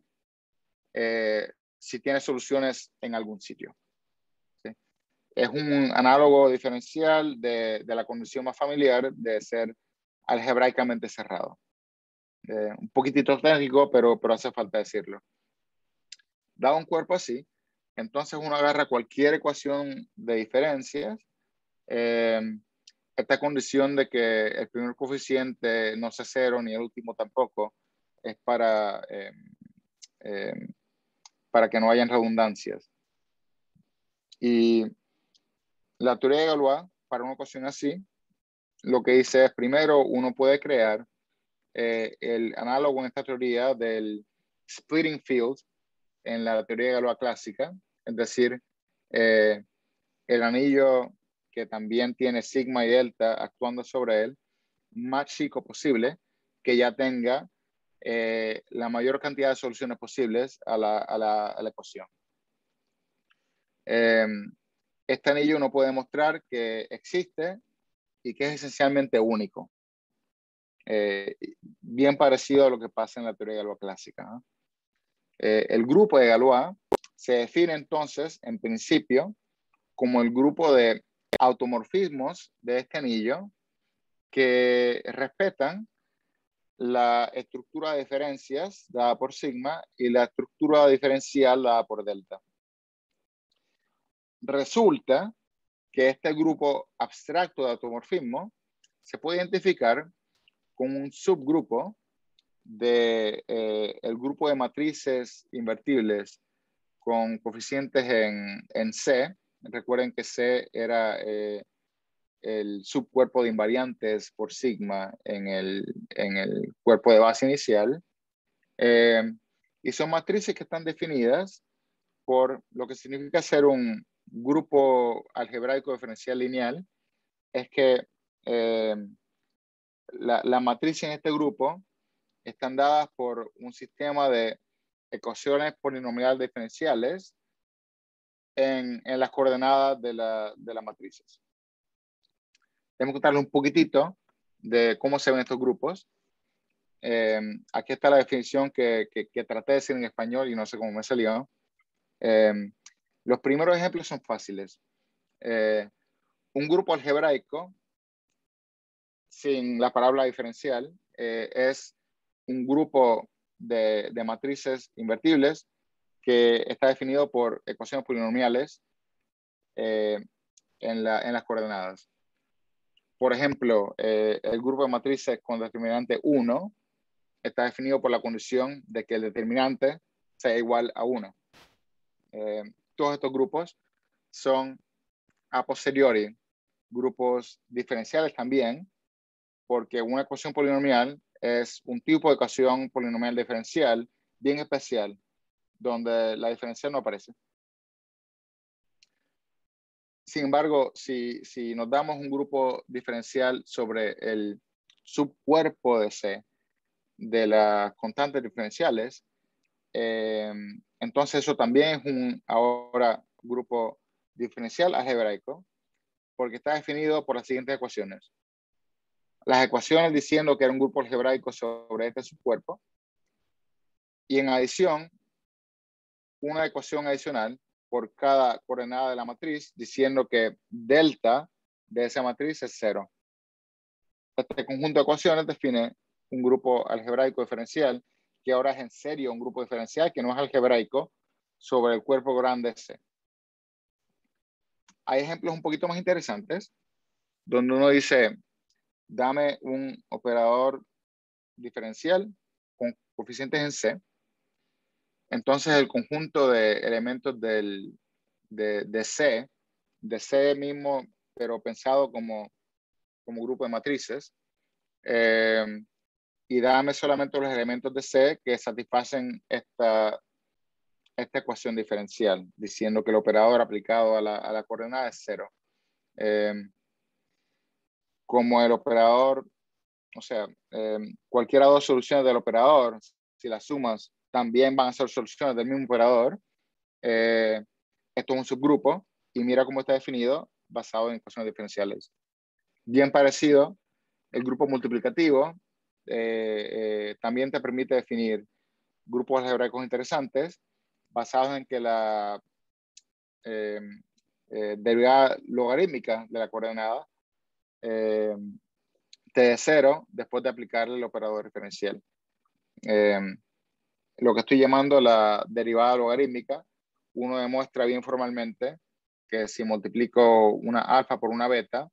si tiene soluciones en algún sitio. ¿Sí? Es un análogo diferencial de la condición más familiar de ser algebraicamente cerrado. Un poquitito técnico, pero hace falta decirlo. Dado un cuerpo así, entonces uno agarra cualquier ecuación de diferencias, esta condición de que el primer coeficiente no sea cero ni el último tampoco, es para que no hayan redundancias. Y la teoría de Galois, para una ecuación así, lo que dice es, primero, uno puede crear el análogo en esta teoría del splitting field en la teoría de Galois clásica, es decir, el anillo que también tiene sigma y delta actuando sobre él, más chico posible, que ya tenga la mayor cantidad de soluciones posibles a la ecuación. Este anillo uno puede demostrar que existe y que es esencialmente único. Bien parecido a lo que pasa en la teoría de Galois clásica, ¿no? El grupo de Galois se define entonces, en principio, como el grupo de automorfismos de este anillo que respetan la estructura de diferencias dada por sigma y la estructura diferencial dada por delta. Resulta que este grupo abstracto de automorfismo se puede identificar con un subgrupo de el grupo de matrices invertibles con coeficientes en C. Recuerden que C era el subcuerpo de invariantes por sigma en el cuerpo de base inicial. Y son matrices que están definidas por lo que significa ser un grupo algebraico diferencial lineal. Es que la matriz en este grupo están dadas por un sistema de ecuaciones polinomiales diferenciales en las coordenadas de las matrices. Tenemos que contarles un poquitito de cómo se ven estos grupos. Aquí está la definición que traté de decir en español y no sé cómo me salió. Los primeros ejemplos son fáciles. Un grupo algebraico sin la parábola diferencial es un grupo de matrices invertibles que está definido por ecuaciones polinomiales en las coordenadas. Por ejemplo, el grupo de matrices con determinante 1 está definido por la condición de que el determinante sea igual a 1. Todos estos grupos son a posteriori grupos diferenciales también, porque una ecuación polinomial es un tipo de ecuación polinomial diferencial bien especial, donde la diferencial no aparece. Sin embargo, si nos damos un grupo diferencial sobre el subcuerpo de C de las constantes diferenciales, entonces eso también es un ahora grupo diferencial algebraico, porque está definido por las siguientes ecuaciones. Las ecuaciones diciendo que era un grupo algebraico sobre este subcuerpo, y en adición, una ecuación adicional por cada coordenada de la matriz diciendo que delta de esa matriz es 0. Este conjunto de ecuaciones define un grupo algebraico diferencial que ahora es en serio un grupo diferencial que no es algebraico sobre el cuerpo grande C. Hay ejemplos un poquito más interesantes donde uno dice, dame un operador diferencial con coeficientes en C. Entonces el conjunto de elementos de C mismo, pero pensado como grupo de matrices, y dame solamente los elementos de C que satisfacen esta ecuación diferencial, diciendo que el operador aplicado a la coordenada es 0. Como el operador, o sea, cualquiera de dos soluciones del operador, si las sumas, también van a ser soluciones del mismo operador. Esto es un subgrupo y mira cómo está definido basado en ecuaciones diferenciales. Bien parecido, el grupo multiplicativo también te permite definir grupos algebraicos interesantes basados en que la derivada logarítmica de la coordenada te dé 0 después de aplicarle el operador diferencial. Lo que estoy llamando la derivada logarítmica, uno demuestra bien formalmente que si multiplico una alfa por una beta,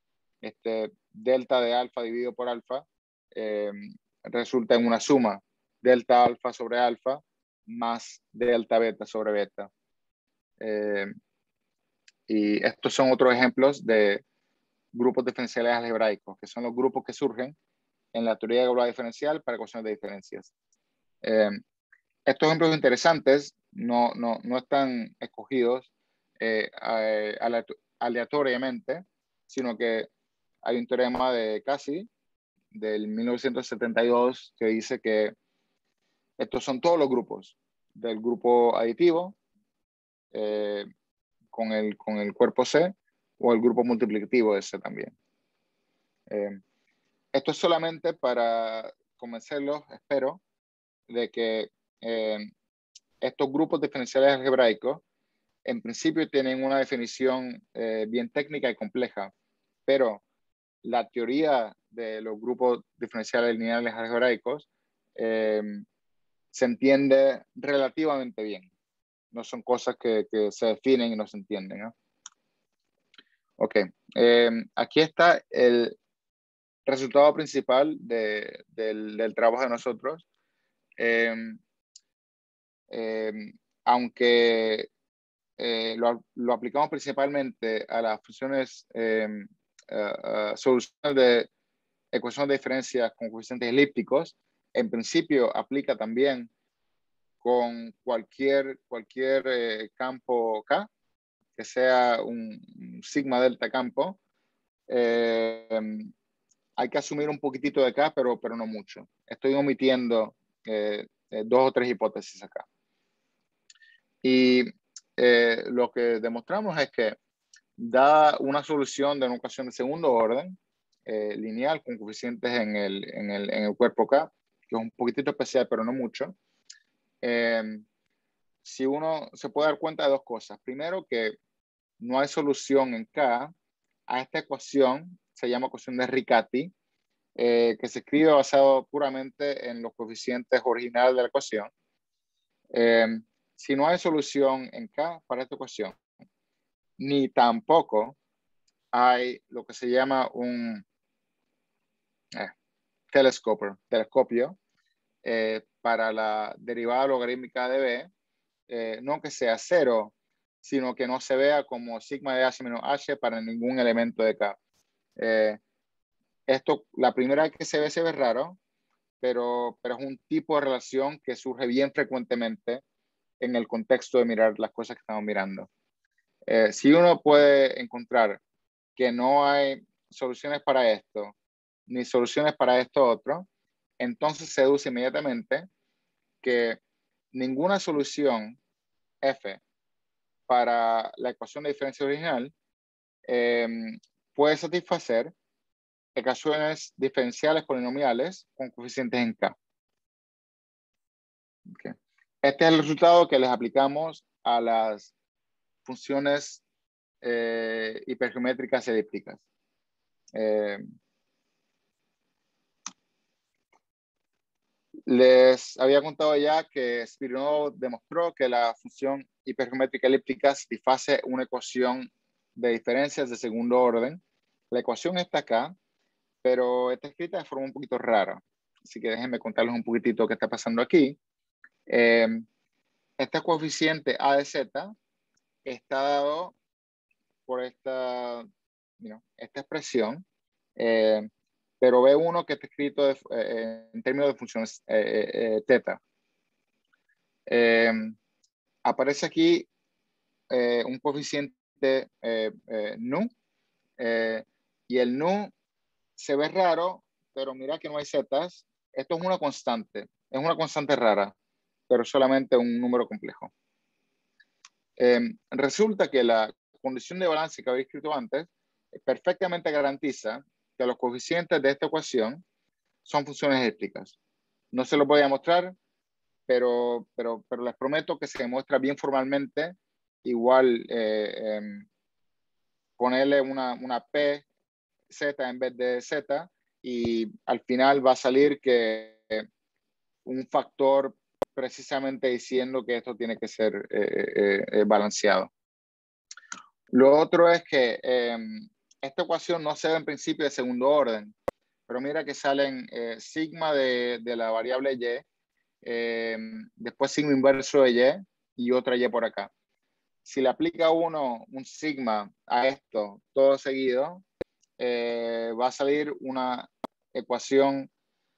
delta de alfa dividido por alfa resulta en una suma delta alfa sobre alfa más delta beta sobre beta. Y estos son otros ejemplos de grupos diferenciales algebraicos, que son los grupos que surgen en la teoría global diferencial para ecuaciones de diferencias. Estos ejemplos interesantes no están escogidos aleatoriamente, sino que hay un teorema de Cauchy del 1972 que dice que estos son todos los grupos del grupo aditivo con el cuerpo C o el grupo multiplicativo de C también. Esto es solamente para convencerlos, espero, de que estos grupos diferenciales algebraicos en principio tienen una definición bien técnica y compleja, pero la teoría de los grupos diferenciales lineales algebraicos se entiende relativamente bien. No son cosas que se definen y no se entienden, ¿no? Ok, aquí está el resultado principal del trabajo de nosotros. Aunque lo aplicamos principalmente a las funciones, soluciones de ecuaciones de diferencias con coeficientes elípticos, en principio aplica también con cualquier campo K, que sea un sigma delta campo. Hay que asumir un poquitito de K, pero no mucho. Estoy omitiendo 2 o 3 hipótesis acá. Y lo que demostramos es que da una solución de una ecuación de segundo orden, lineal, con coeficientes en el cuerpo K, que es un poquitito especial, pero no mucho. Si uno se puede dar cuenta de 2 cosas. Primero, que no hay solución en K a esta ecuación, se llama ecuación de Riccati, que se escribe basado puramente en los coeficientes originales de la ecuación. Si no hay solución en K para esta ecuación, ni tampoco hay lo que se llama un telescopio para la derivada logarítmica de B, no que sea 0, sino que no se vea como sigma de H menos H para ningún elemento de K. Esto, la primera vez que se ve raro, pero es un tipo de relación que surge bien frecuentemente en el contexto de mirar las cosas que estamos mirando. Si uno puede encontrar que no hay soluciones para esto, ni soluciones para esto otro, entonces se deduce inmediatamente que ninguna solución F para la ecuación de diferencia original puede satisfacer ecuaciones diferenciales polinomiales con coeficientes en K. Okay. Este es el resultado que les aplicamos a las funciones hipergeométricas elípticas. Les había contado ya que Spirinov demostró que la función hipergeométrica elíptica satisface una ecuación de diferencias de segundo orden. La ecuación está acá, pero está escrita de forma un poquito rara. Así que déjenme contarles un poquitito qué está pasando aquí. Este coeficiente A de Z está dado por esta expresión, pero B1 que está escrito en términos de funciones teta. Aparece aquí un coeficiente nu, y el nu se ve raro, pero mira que no hay zetas. Esto es una constante rara, pero solamente un número complejo. Resulta que la condición de balance que había escrito antes perfectamente garantiza que los coeficientes de esta ecuación son funciones elípticas. No se los voy a mostrar, pero les prometo que se demuestra bien formalmente. Igual ponerle una P Z en vez de Z y al final va a salir que un factor precisamente diciendo que esto tiene que ser balanceado. Lo otro es que esta ecuación no se ve en principio de segundo orden, pero mira que salen sigma de la variable Y después signo inverso de y otra y por acá. Si le aplica uno un sigma a esto todo seguido, va a salir una ecuación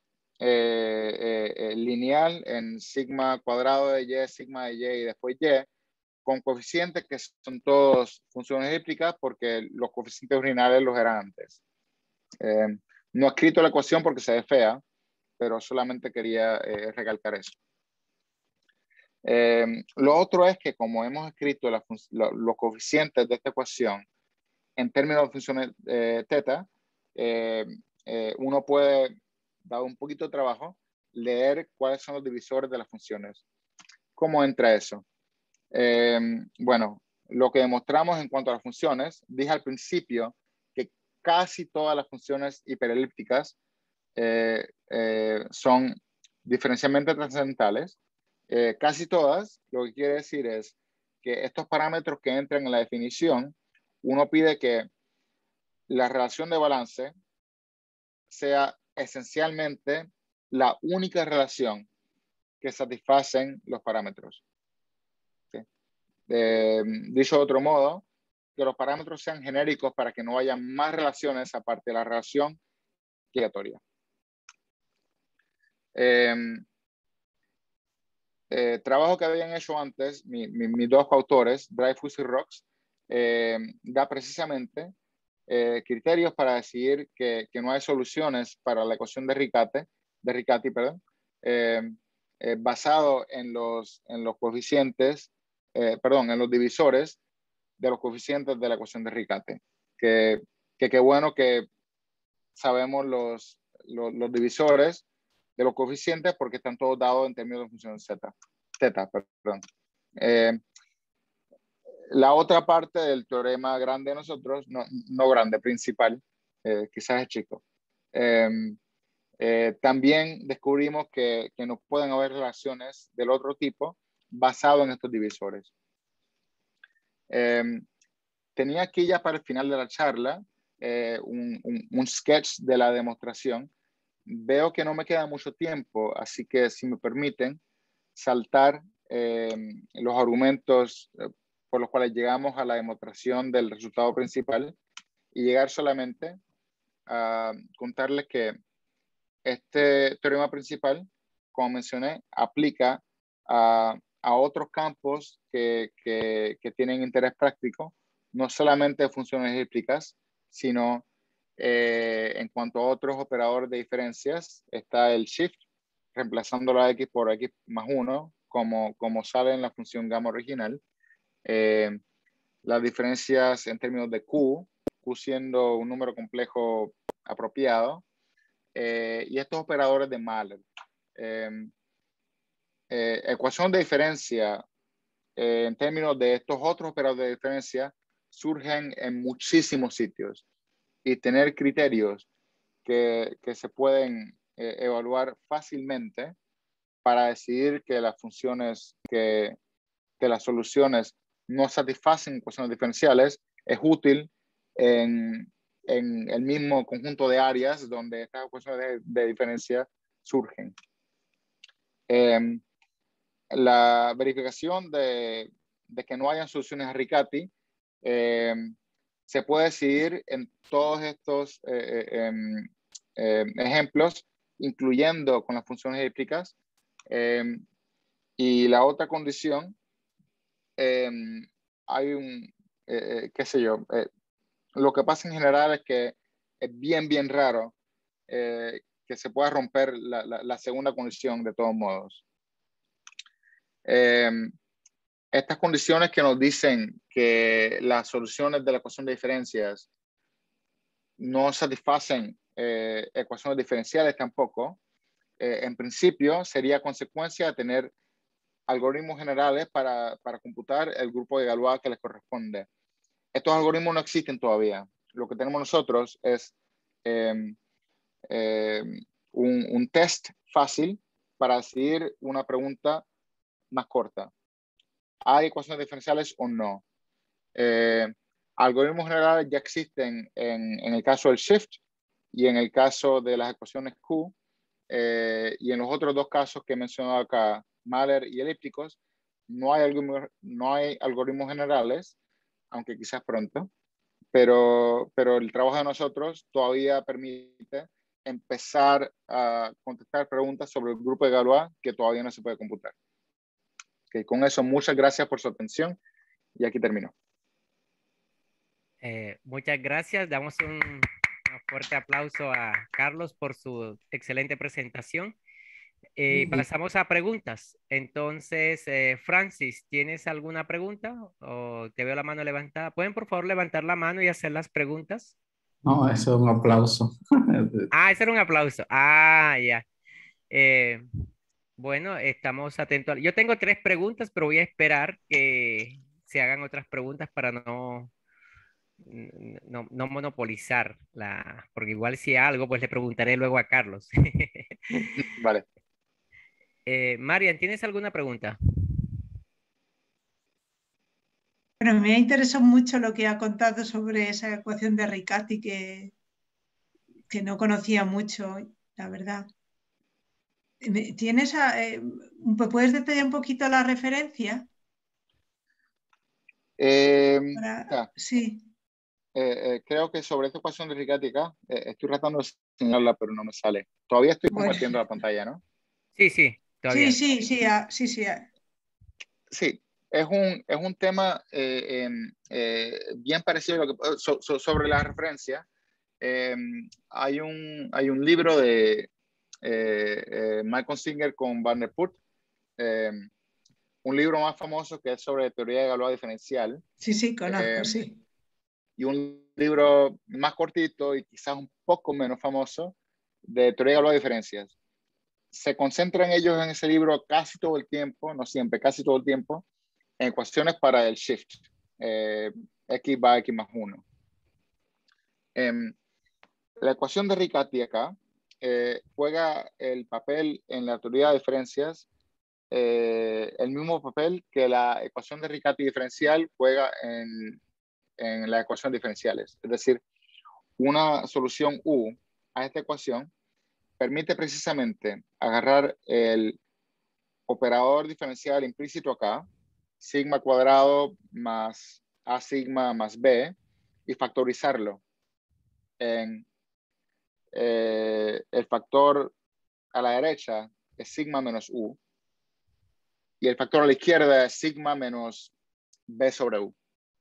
lineal en sigma cuadrado de y, sigma de y y después y, con coeficientes que son todos funciones elípticas porque los coeficientes originales los eran antes. No he escrito la ecuación porque se ve fea, pero solamente quería recalcar eso. Lo otro es que como hemos escrito los coeficientes de esta ecuación en términos de funciones teta, uno puede, dado un poquito de trabajo, leer cuáles son los divisores de las funciones. ¿Cómo entra eso? Bueno, lo que demostramos en cuanto a las funciones, dije al principio que casi todas las funciones hiperelípticas son diferencialmente trascendentales. Casi todas, lo que quiere decir es que estos parámetros que entran en la definición, uno pide que la relación de balance sea esencialmente la única relación que satisfacen los parámetros. ¿Sí? Dicho de otro modo, que los parámetros sean genéricos para que no haya más relaciones aparte de la relación giratoria. Trabajo que habían hecho antes mis dos autores, Dreyfus y Rocks, da precisamente criterios para decidir que no hay soluciones para la ecuación de Riccati, basado en los coeficientes, en los divisores de los coeficientes de la ecuación de Riccati. Qué bueno que sabemos los divisores de los coeficientes porque están todos dados en términos de funciones teta. La otra parte del teorema grande de nosotros, no grande, principal, quizás es chico, también descubrimos que no pueden haber relaciones del otro tipo basado en estos divisores. Tenía aquí ya para el final de la charla un sketch de la demostración. Veo que no me queda mucho tiempo, así que si me permiten saltar los argumentos por los cuales llegamos a la demostración del resultado principal y llegar solamente a contarles que este teorema principal, como mencioné, aplica a otros campos que tienen interés práctico, no solamente funciones elípticas, sino en cuanto a otros operadores de diferencias, está el shift, reemplazando la x por x más 1, como sale en la función gamma original. Las diferencias en términos de Q siendo un número complejo apropiado, y estos operadores de Mahler. Ecuación de diferencia en términos de estos otros operadores de diferencia surgen en muchísimos sitios y tener criterios que se pueden evaluar fácilmente para decidir que las funciones, que las soluciones no satisfacen ecuaciones diferenciales es útil en el mismo conjunto de áreas donde estas ecuaciones de diferencia surgen. La verificación de que no hayan soluciones a Riccati se puede decidir en todos estos ejemplos, incluyendo con las funciones elípticas. Y la otra condición, hay qué sé yo, lo que pasa en general es que es bien raro que se pueda romper la segunda condición de todos modos. Estas condiciones que nos dicen que las soluciones de la ecuación de diferencias no satisfacen ecuaciones diferenciales tampoco, en principio sería consecuencia de tener algoritmos generales para computar el grupo de Galois que les corresponde. Estos algoritmos no existen todavía. Lo que tenemos nosotros es un test fácil para decidir una pregunta más corta. ¿Hay ecuaciones diferenciales o no? Algoritmos generales ya existen en el caso del shift y en el caso de las ecuaciones Q, y en los otros dos casos que he mencionado acá, Mahler y elípticos, no hay algoritmos generales, aunque quizás pronto, pero el trabajo de nosotros todavía permite empezar a contestar preguntas sobre el grupo de Galois que todavía no se puede computar. Okay, con eso, muchas gracias por su atención y aquí termino.
Muchas gracias. Damos un fuerte aplauso a Carlos por su excelente presentación. Pasamos a preguntas. Entonces, Francis, ¿tienes alguna pregunta? ¿O te veo la mano levantada? ¿Pueden por favor levantar la mano y hacer las preguntas?
No, eso es un aplauso.
Ah, ese era un aplauso. Ah, ya. Eh, bueno, estamos atentos. Yo tengo tres preguntas, pero voy a esperar que se hagan otras preguntas para no monopolizar porque igual si algo, pues le preguntaré luego a Carlos.
Vale.
Marian, ¿tienes alguna pregunta?
Bueno, me ha interesado mucho lo que ha contado sobre esa ecuación de Riccati que no conocía mucho, la verdad. ¿Puedes detallar un poquito la referencia? Sí.
Creo que sobre esta ecuación de Riccati acá, estoy tratando de señalarla, pero no me sale. Todavía estoy compartiendo la pantalla, ¿no?
Sí, todavía.
Sí.
Sí, es un tema bien parecido a lo que, sobre la referencia. Hay un libro de Michael Singer con Van der Put, un libro más famoso que es sobre teoría de Galois diferencial.
Sí, conozco, sí.
Y un libro más cortito y quizás un poco menos famoso de teoría de Galois diferencias. Se concentran ellos en ese libro casi todo el tiempo, no siempre, casi todo el tiempo, en ecuaciones para el shift, x va a x más 1. La ecuación de Riccati acá juega el papel en la teoría de diferencias, el mismo papel que la ecuación de Riccati diferencial juega en las ecuaciones diferenciales. Es decir, una solución U a esta ecuación permite precisamente agarrar el operador diferencial implícito acá, sigma cuadrado más a sigma más b, y factorizarlo en el factor a la derecha es sigma menos u y el factor a la izquierda es sigma menos b sobre u.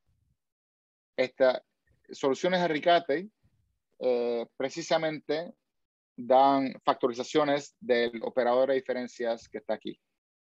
Estas soluciones de Riccati precisamente dan factorizaciones del operador de diferencias que está aquí.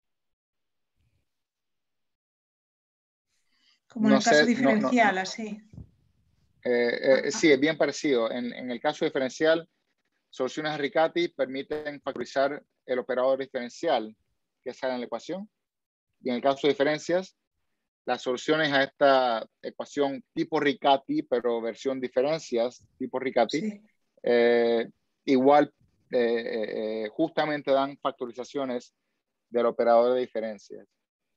Como en el caso diferencial, así.
Sí, es bien parecido. En el caso diferencial, soluciones de Riccati permiten factorizar el operador diferencial que sale en la ecuación. Y en el caso de diferencias, las soluciones a esta ecuación tipo Riccati, pero versión diferencias tipo Riccati, sí. Igual justamente dan factorizaciones del operador de diferencias.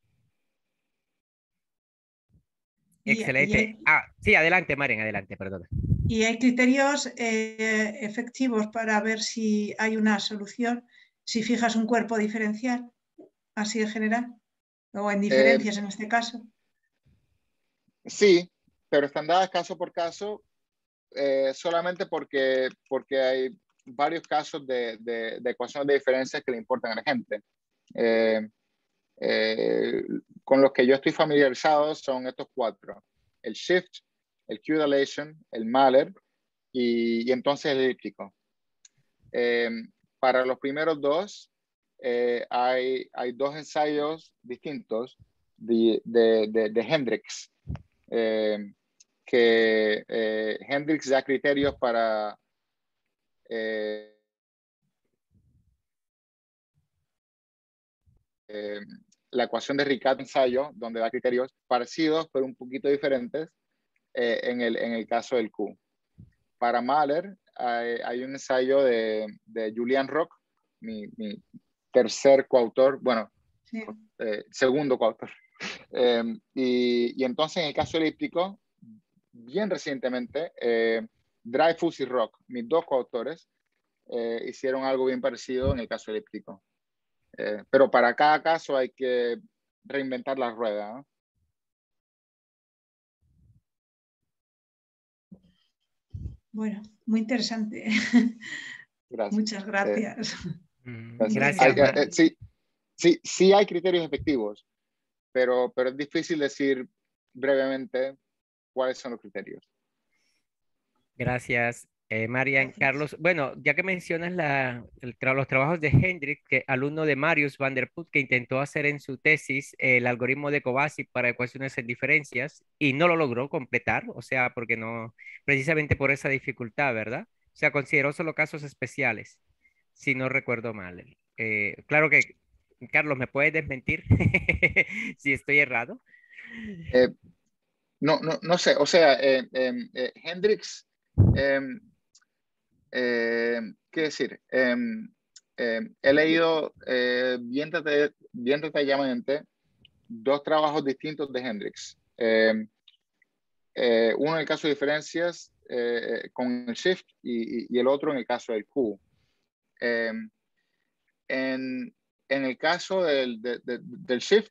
Excelente. Sí, adelante, Maren, adelante, perdona.
¿Y hay criterios efectivos para ver si hay una solución, si fijas un cuerpo diferencial, así en general? ¿O en diferencias en este caso?
Sí, pero están dadas caso por caso solamente porque hay varios casos de ecuaciones de diferencias que le importan a la gente. Con los que yo estoy familiarizado son estos cuatro: el shift, el Q-dilation, el Mahler y entonces el elíptico. Para los primeros dos hay dos ensayos distintos de Hendrix, que Hendrix da criterios para la ecuación de Riccati ensayo, donde da criterios parecidos pero un poquito diferentes en el caso del Q. Para Mahler hay un ensayo de Julian Roch, mi tercer coautor, bueno, sí. Segundo coautor. Y entonces en el caso elíptico, bien recientemente, Dreyfus y Roch, mis dos coautores, hicieron algo bien parecido en el caso elíptico. Pero para cada caso hay que reinventar la rueda, ¿no?
Bueno, muy interesante.
Gracias.
Muchas gracias.
Gracias.
Sí hay criterios efectivos, pero es difícil decir brevemente cuáles son los criterios.
Gracias, Marian.
Gracias.
Carlos, bueno, ya que mencionas los trabajos de Hendrik, que alumno de Marius van der Put, que intentó hacer en su tesis el algoritmo de Kovács para ecuaciones en diferencias y no lo logró completar, o sea, porque no, precisamente por esa dificultad, ¿verdad? O sea, consideró solo casos especiales, si no recuerdo mal. Claro que, Carlos, ¿me puedes desmentir si estoy errado?
Eh, no sé, o sea, Hendrix, ¿qué decir? He leído bien detalladamente dos trabajos distintos de Hendrix. Uno en el caso de diferencias con el shift y el otro en el caso del Q. En el caso del shift,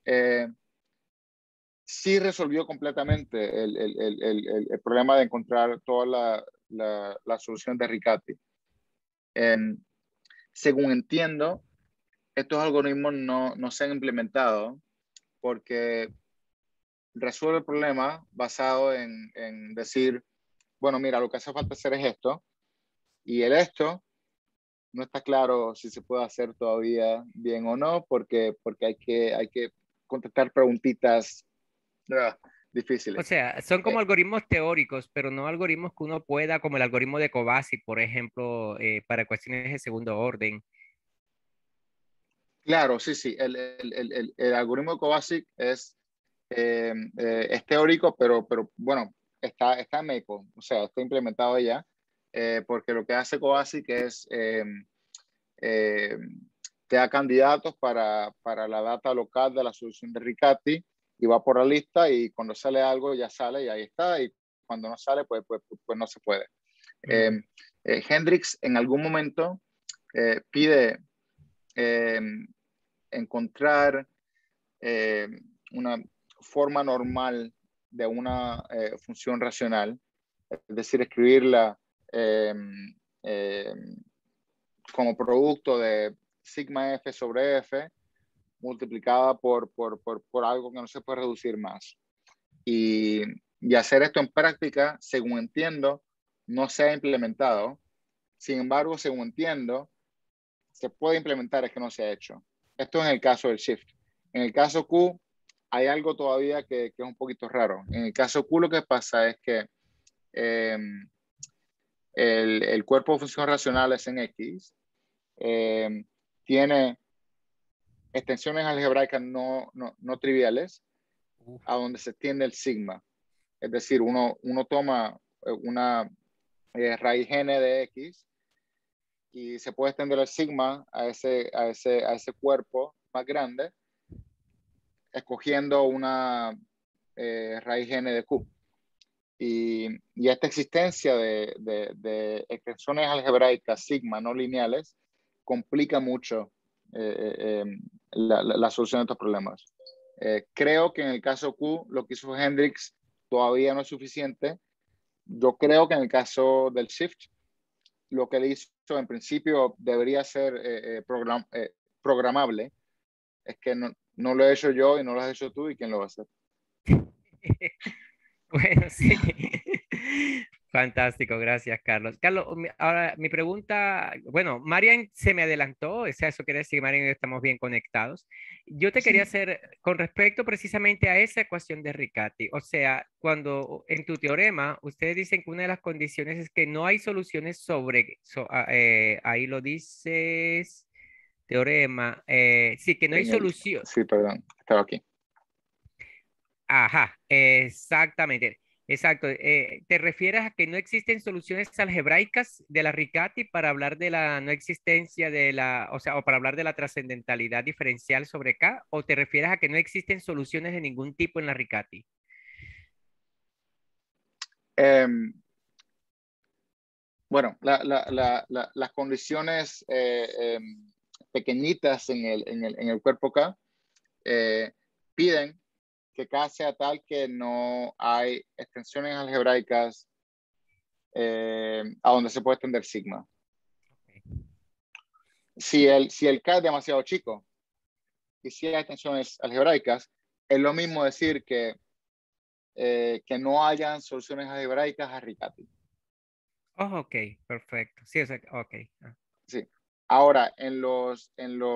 sí resolvió completamente el problema de encontrar toda la solución de Riccati. Según entiendo, estos algoritmos no se han implementado porque resuelve el problema basado en decir, bueno, mira, lo que hace falta hacer es esto, y el esto no está claro si se puede hacer todavía bien o no, porque hay que contestar preguntitas
O
difíciles.
sea, son como algoritmos teóricos, pero no algoritmos que uno pueda, como el algoritmo de Kovács, por ejemplo, para cuestiones de segundo orden.
Claro, sí. El algoritmo de Kovács es teórico, pero bueno, está en Maple, o sea, está implementado ya, porque lo que hace Kovács es te da candidatos para la data local de la solución de Riccati y va por la lista y cuando sale algo ya sale y ahí está, y cuando no sale pues no se puede. Hendrix en algún momento pide encontrar una forma normal de una función racional, es decir, escribirla como producto de sigma f sobre f multiplicada por algo que no se puede reducir más. Y hacer esto en práctica, según entiendo, no se ha implementado. Sin embargo, según entiendo, se puede implementar, es que no se ha hecho. Esto en el caso del shift. En el caso Q, hay algo todavía que es un poquito raro. En el caso Q lo que pasa es que el cuerpo de funciones racionales en X tiene extensiones algebraicas no triviales a donde se extiende el sigma. Es decir, uno toma una raíz n de X y se puede extender el sigma a ese cuerpo más grande escogiendo una raíz n de Q. Y esta existencia de extensiones algebraicas sigma no lineales complica mucho la solución de estos problemas. Creo que en el caso Q lo que hizo Hendrix todavía no es suficiente. Yo creo que en el caso del shift lo que él hizo en principio debería ser programable. Es que no lo he hecho yo y no lo has hecho tú, y quién lo va a hacer.
Bueno, sí. Fantástico, gracias, Carlos. Carlos, ahora mi pregunta, bueno, Marian se me adelantó, o sea, eso quiere decir que Marian y yo estamos bien conectados. Yo te quería hacer con respecto precisamente a esa ecuación de Riccati, o sea, cuando en tu teorema ustedes dicen que una de las condiciones es que no hay soluciones sobre, ahí lo dices, teorema, sí, que no hay solución.
Sí, perdón, estaba aquí.
Ajá, exactamente. Exacto. ¿Te refieres a que no existen soluciones algebraicas de la Riccati para hablar de la no existencia de la, o sea, o para hablar de la trascendentalidad diferencial sobre K? ¿O te refieres a que no existen soluciones de ningún tipo en la Riccati?
Bueno, las condiciones pequeñitas en el cuerpo K piden que K sea tal que no hay extensiones algebraicas a donde se puede extender sigma. Si el K es demasiado chico y si hay extensiones algebraicas, es lo mismo decir que no hayan soluciones algebraicas a Riccati.
Oh, ok, perfecto. Sí, o sea, ok.
Sí. Ahora, en los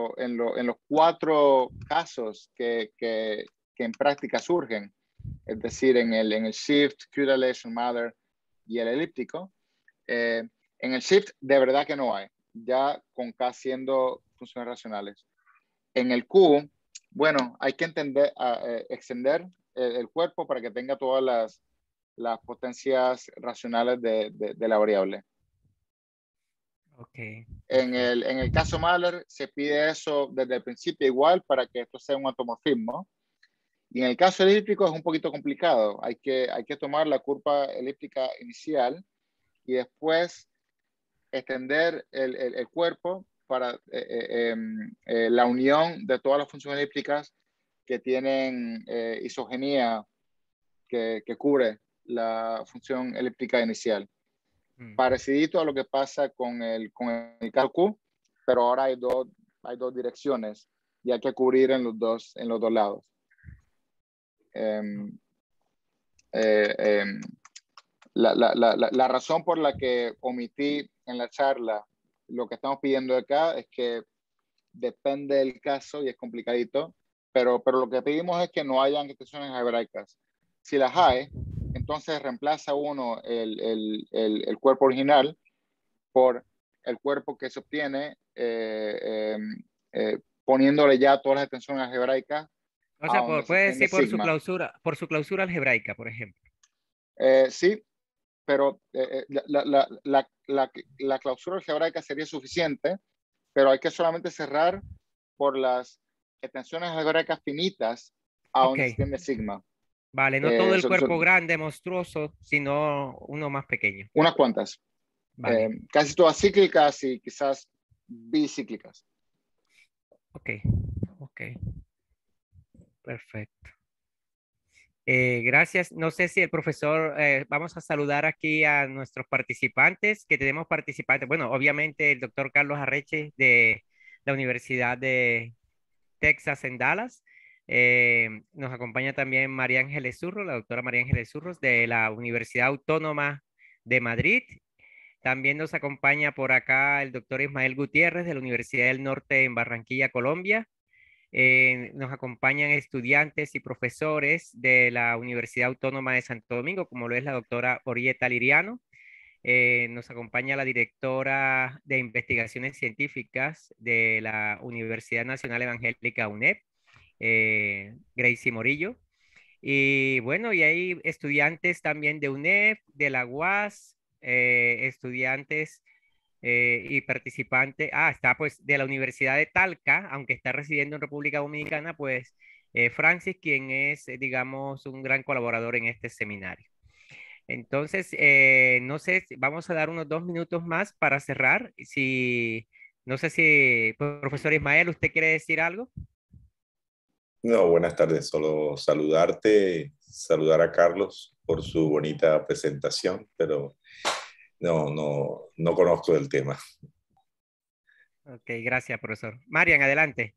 4 casos que en práctica surgen, es decir, en el shift, Q-dilation, Mather y el elíptico, en el shift de verdad que no hay, ya con K siendo funciones racionales. En el Q, bueno, hay que extender el cuerpo para que tenga todas las potencias racionales de la variable.
Okay.
En el caso Mahler se pide eso desde el principio igual para que esto sea un automorfismo. Y en el caso elíptico es un poquito complicado. Hay que tomar la curva elíptica inicial y después extender el cuerpo para la unión de todas las funciones elípticas que tienen isogenía que cubre la función elíptica inicial. Parecidito a lo que pasa con el caso Q, pero ahora hay dos direcciones y hay que cubrir en los dos lados. La razón por la que omití en la charla lo que estamos pidiendo acá es que depende del caso y es complicadito, pero lo que pedimos es que no hayan extensiones algebraicas. Si las hay, entonces reemplaza uno el cuerpo original por el cuerpo que se obtiene poniéndole ya todas las extensiones algebraicas
O
a
sea,
donde se
puede
extiende
decir
sigma.
por su clausura algebraica, por ejemplo.
Sí, pero la clausura algebraica sería suficiente, pero hay que solamente cerrar por las extensiones algebraicas finitas a donde se extiende sigma.
Vale, no todo el
Son
cuerpo grande, monstruoso, sino uno más pequeño.
unas cuantas.
Vale.
Casi todas cíclicas y quizás bicíclicas.
Ok, ok. Perfecto. Gracias. No sé si el profesor, vamos a saludar aquí a nuestros participantes, que tenemos participantes. Bueno, obviamente el doctor Carlos Arreche de la Universidad de Texas en Dallas. Nos acompaña también María Ángeles Zurro, la doctora María Ángeles Zurros de la Universidad Autónoma de Madrid. También nos acompaña por acá el doctor Ismael Gutiérrez de la Universidad del Norte en Barranquilla, Colombia. Nos acompañan estudiantes y profesores de la Universidad Autónoma de Santo Domingo, como lo es la doctora Orieta Liriano. Nos acompaña la directora de investigaciones científicas de la Universidad Nacional Evangélica UNED, Gracie Morillo. Y bueno, y hay estudiantes también de UNED, de la UAS, estudiantes y participante, está pues de la Universidad de Talca, aunque está residiendo en República Dominicana, pues Francis, quien es, digamos, un gran colaborador en este seminario. Entonces, no sé, vamos a dar unos 2 minutos más para cerrar. Si, no sé si, profesor Ismael, ¿usted quiere decir algo?
No, buenas tardes. Solo saludarte, saludar a Carlos por su bonita presentación, pero no conozco el tema.
Ok, gracias, profesor. Marian, adelante.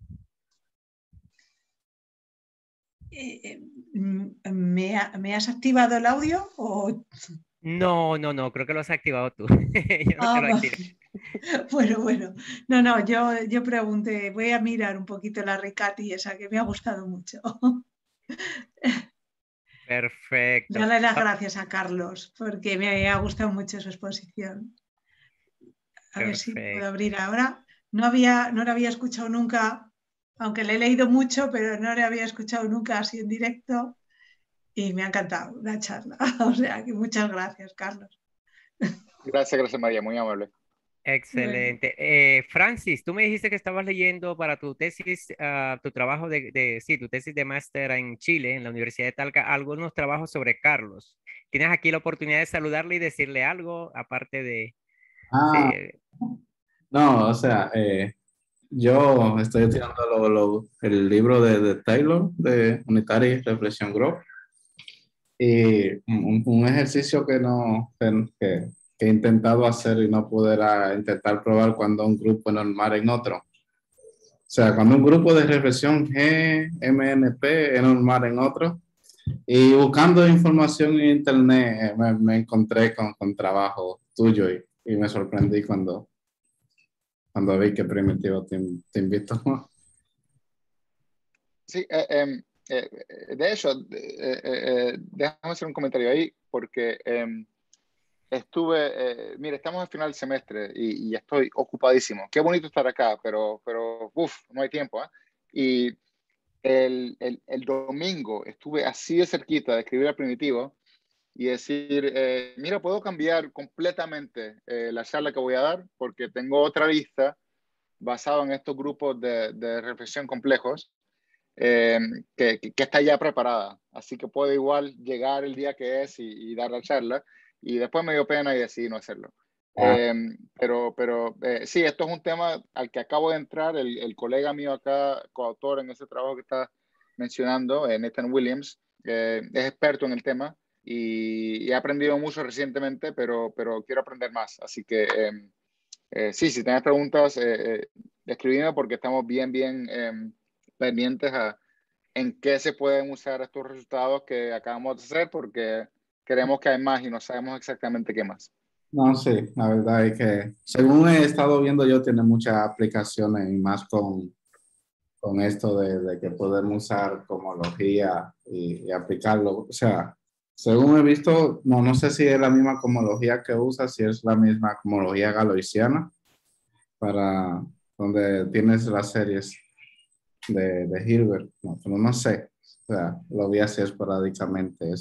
¿Me has activado el audio? O...
No, creo que lo has activado tú. Yo no te lo activé.
Bueno. No, yo pregunté, voy a mirar un poquito la Riccati esa que me ha gustado mucho.
Perfecto.
Dale las gracias a Carlos porque me ha gustado mucho su exposición. A ver si puedo abrir ahora. No le había escuchado nunca, aunque le he leído mucho, pero no le había escuchado nunca así en directo y me ha encantado la charla. O sea que muchas gracias, Carlos.
Gracias María, muy amable.
Excelente. Francis, tú me dijiste que estabas leyendo para tu tesis, tu trabajo sí, tu tesis de máster en Chile, en la Universidad de Talca, algunos trabajos sobre Carlos. ¿Tienes aquí la oportunidad de saludarle y decirle algo, aparte de...
Ah,
Sí.
no, o sea, yo estoy estudiando el libro de Taylor, de Unitary Reflection Group, y un ejercicio que no, que he intentado hacer y no pudiera intentar probar cuando un grupo es normal en otro. O sea, cuando un grupo de reflexión GMNP es normal en otro, y buscando información en internet, me encontré con trabajo tuyo y me sorprendí cuando vi que Primitivo te invitó.
Sí, de hecho, déjame hacer un comentario ahí, porque mire, estamos al final del semestre y estoy ocupadísimo. Qué bonito estar acá, pero uf, no hay tiempo, ¿eh? Y el domingo estuve así de cerquita de escribir al Primitivo y decir, mira, puedo cambiar completamente la charla que voy a dar porque tengo otra lista basada en estos grupos de reflexión complejos eh, que está ya preparada. Así que puedo igual llegar el día que es y dar la charla. Y después me dio pena y decidí no hacerlo.
Ah,
Sí, esto es un tema al que acabo de entrar. El colega mío acá, coautor en ese trabajo que está mencionando, Nathan Williams, es experto en el tema y he aprendido mucho recientemente, pero quiero aprender más. Así que sí, si tienes preguntas, escribime porque estamos bien pendientes en qué se pueden usar estos resultados que acabamos de hacer porque queremos que hay más y no sabemos exactamente qué más.
no, sí, la verdad es que según he estado viendo yo, tiene muchas aplicaciones y más con esto de que podemos usar cosmología y aplicarlo. O sea, según he visto, no sé si es la misma cosmología que usa, si es la misma cosmología galoisiana, para donde tienes las series de Hilbert. No, pero no sé. O sea, lo vi así esporádicamente.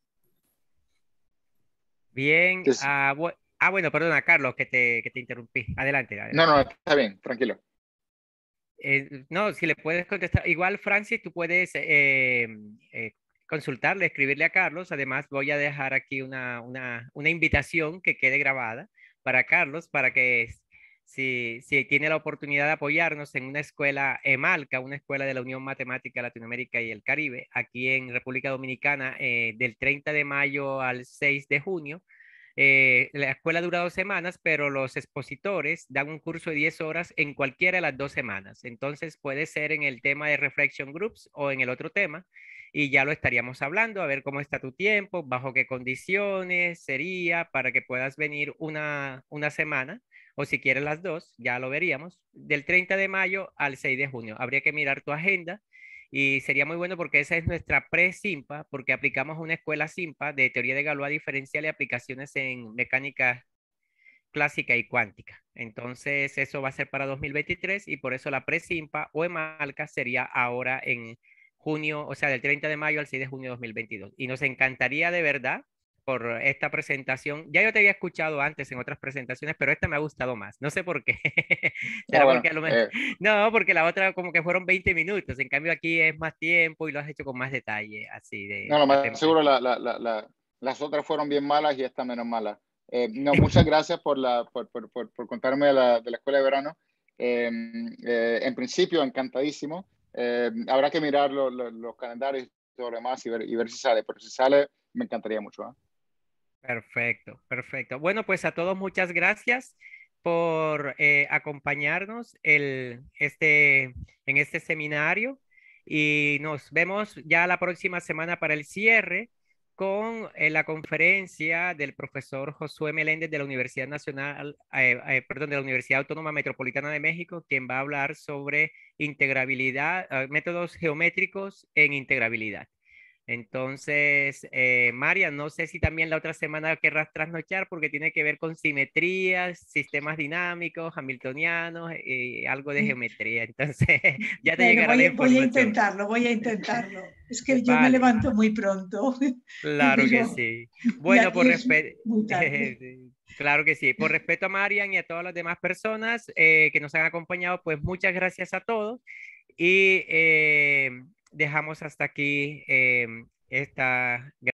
Bien.
Entonces,
Bueno, perdona, Carlos, que te interrumpí. Adelante,
no,
adelante.
no, está bien, tranquilo.
No, si le puedes contestar. Igual, Francis, tú puedes eh, consultarle, escribirle a Carlos. Además, voy a dejar aquí una invitación que quede grabada para Carlos, para que si tiene la oportunidad de apoyarnos en una escuela EMALCA, una escuela de la Unión Matemática Latinoamérica y el Caribe, aquí en República Dominicana, del 30 de mayo al 6 de junio. La escuela dura 2 semanas, pero los expositores dan un curso de 10 horas en cualquiera de las 2 semanas. Entonces puede ser en el tema de Reflection Groups o en el otro tema y ya lo estaríamos hablando, a ver cómo está tu tiempo, bajo qué condiciones sería para que puedas venir una semana o si quieres las dos, ya lo veríamos, del 30 de mayo al 6 de junio. Habría que mirar tu agenda y sería muy bueno porque esa es nuestra pre-SIMPA, porque aplicamos una escuela SIMPA de teoría de Galois diferencial y aplicaciones en mecánica clásica y cuántica. Entonces, eso va a ser para 2023 y por eso la pre-SIMPA o EMALCA sería ahora en junio, o sea, del 30 de mayo al 6 de junio de 2022. Y nos encantaría de verdad por esta presentación. Ya yo te había escuchado antes en otras presentaciones, pero esta me ha gustado más. No sé por qué.
Ah,
¿Será
bueno,
porque a lo mejor? No, porque la otra como que fueron 20 minutos. En cambio aquí es más tiempo y lo has hecho con más detalle, así
no,
de
lo más
matemáticas.
seguro las otras fueron bien malas y esta menos mala. No, muchas gracias por contarme de la escuela de verano. En principio, encantadísimo. Habrá que mirar los calendarios y todo lo demás y ver si sale, pero si sale, me encantaría mucho. ¿Eh?
Perfecto, perfecto. Bueno, pues a todos muchas gracias por acompañarnos en este seminario y nos vemos ya la próxima semana para el cierre con la conferencia del profesor Josué Meléndez de la Universidad Nacional, perdón, de la Universidad Autónoma Metropolitana de México, quien va a hablar sobre integrabilidad, métodos geométricos en integrabilidad. Entonces, María, no sé si también la otra semana querrás trasnochar porque tiene que ver con simetrías, sistemas dinámicos, hamiltonianos, algo de geometría. Entonces, ya te
Bueno,
llegará la
voy a
información.
intentarlo, voy a intentarlo. Es que yo me
Vale,
levanto muy pronto,
claro que
pero
sí.
y
Bueno,
aquí es muy tarde.
claro que sí. Por respeto a Marian y a todas las demás personas que nos han acompañado, pues muchas gracias a todos y dejamos hasta aquí esta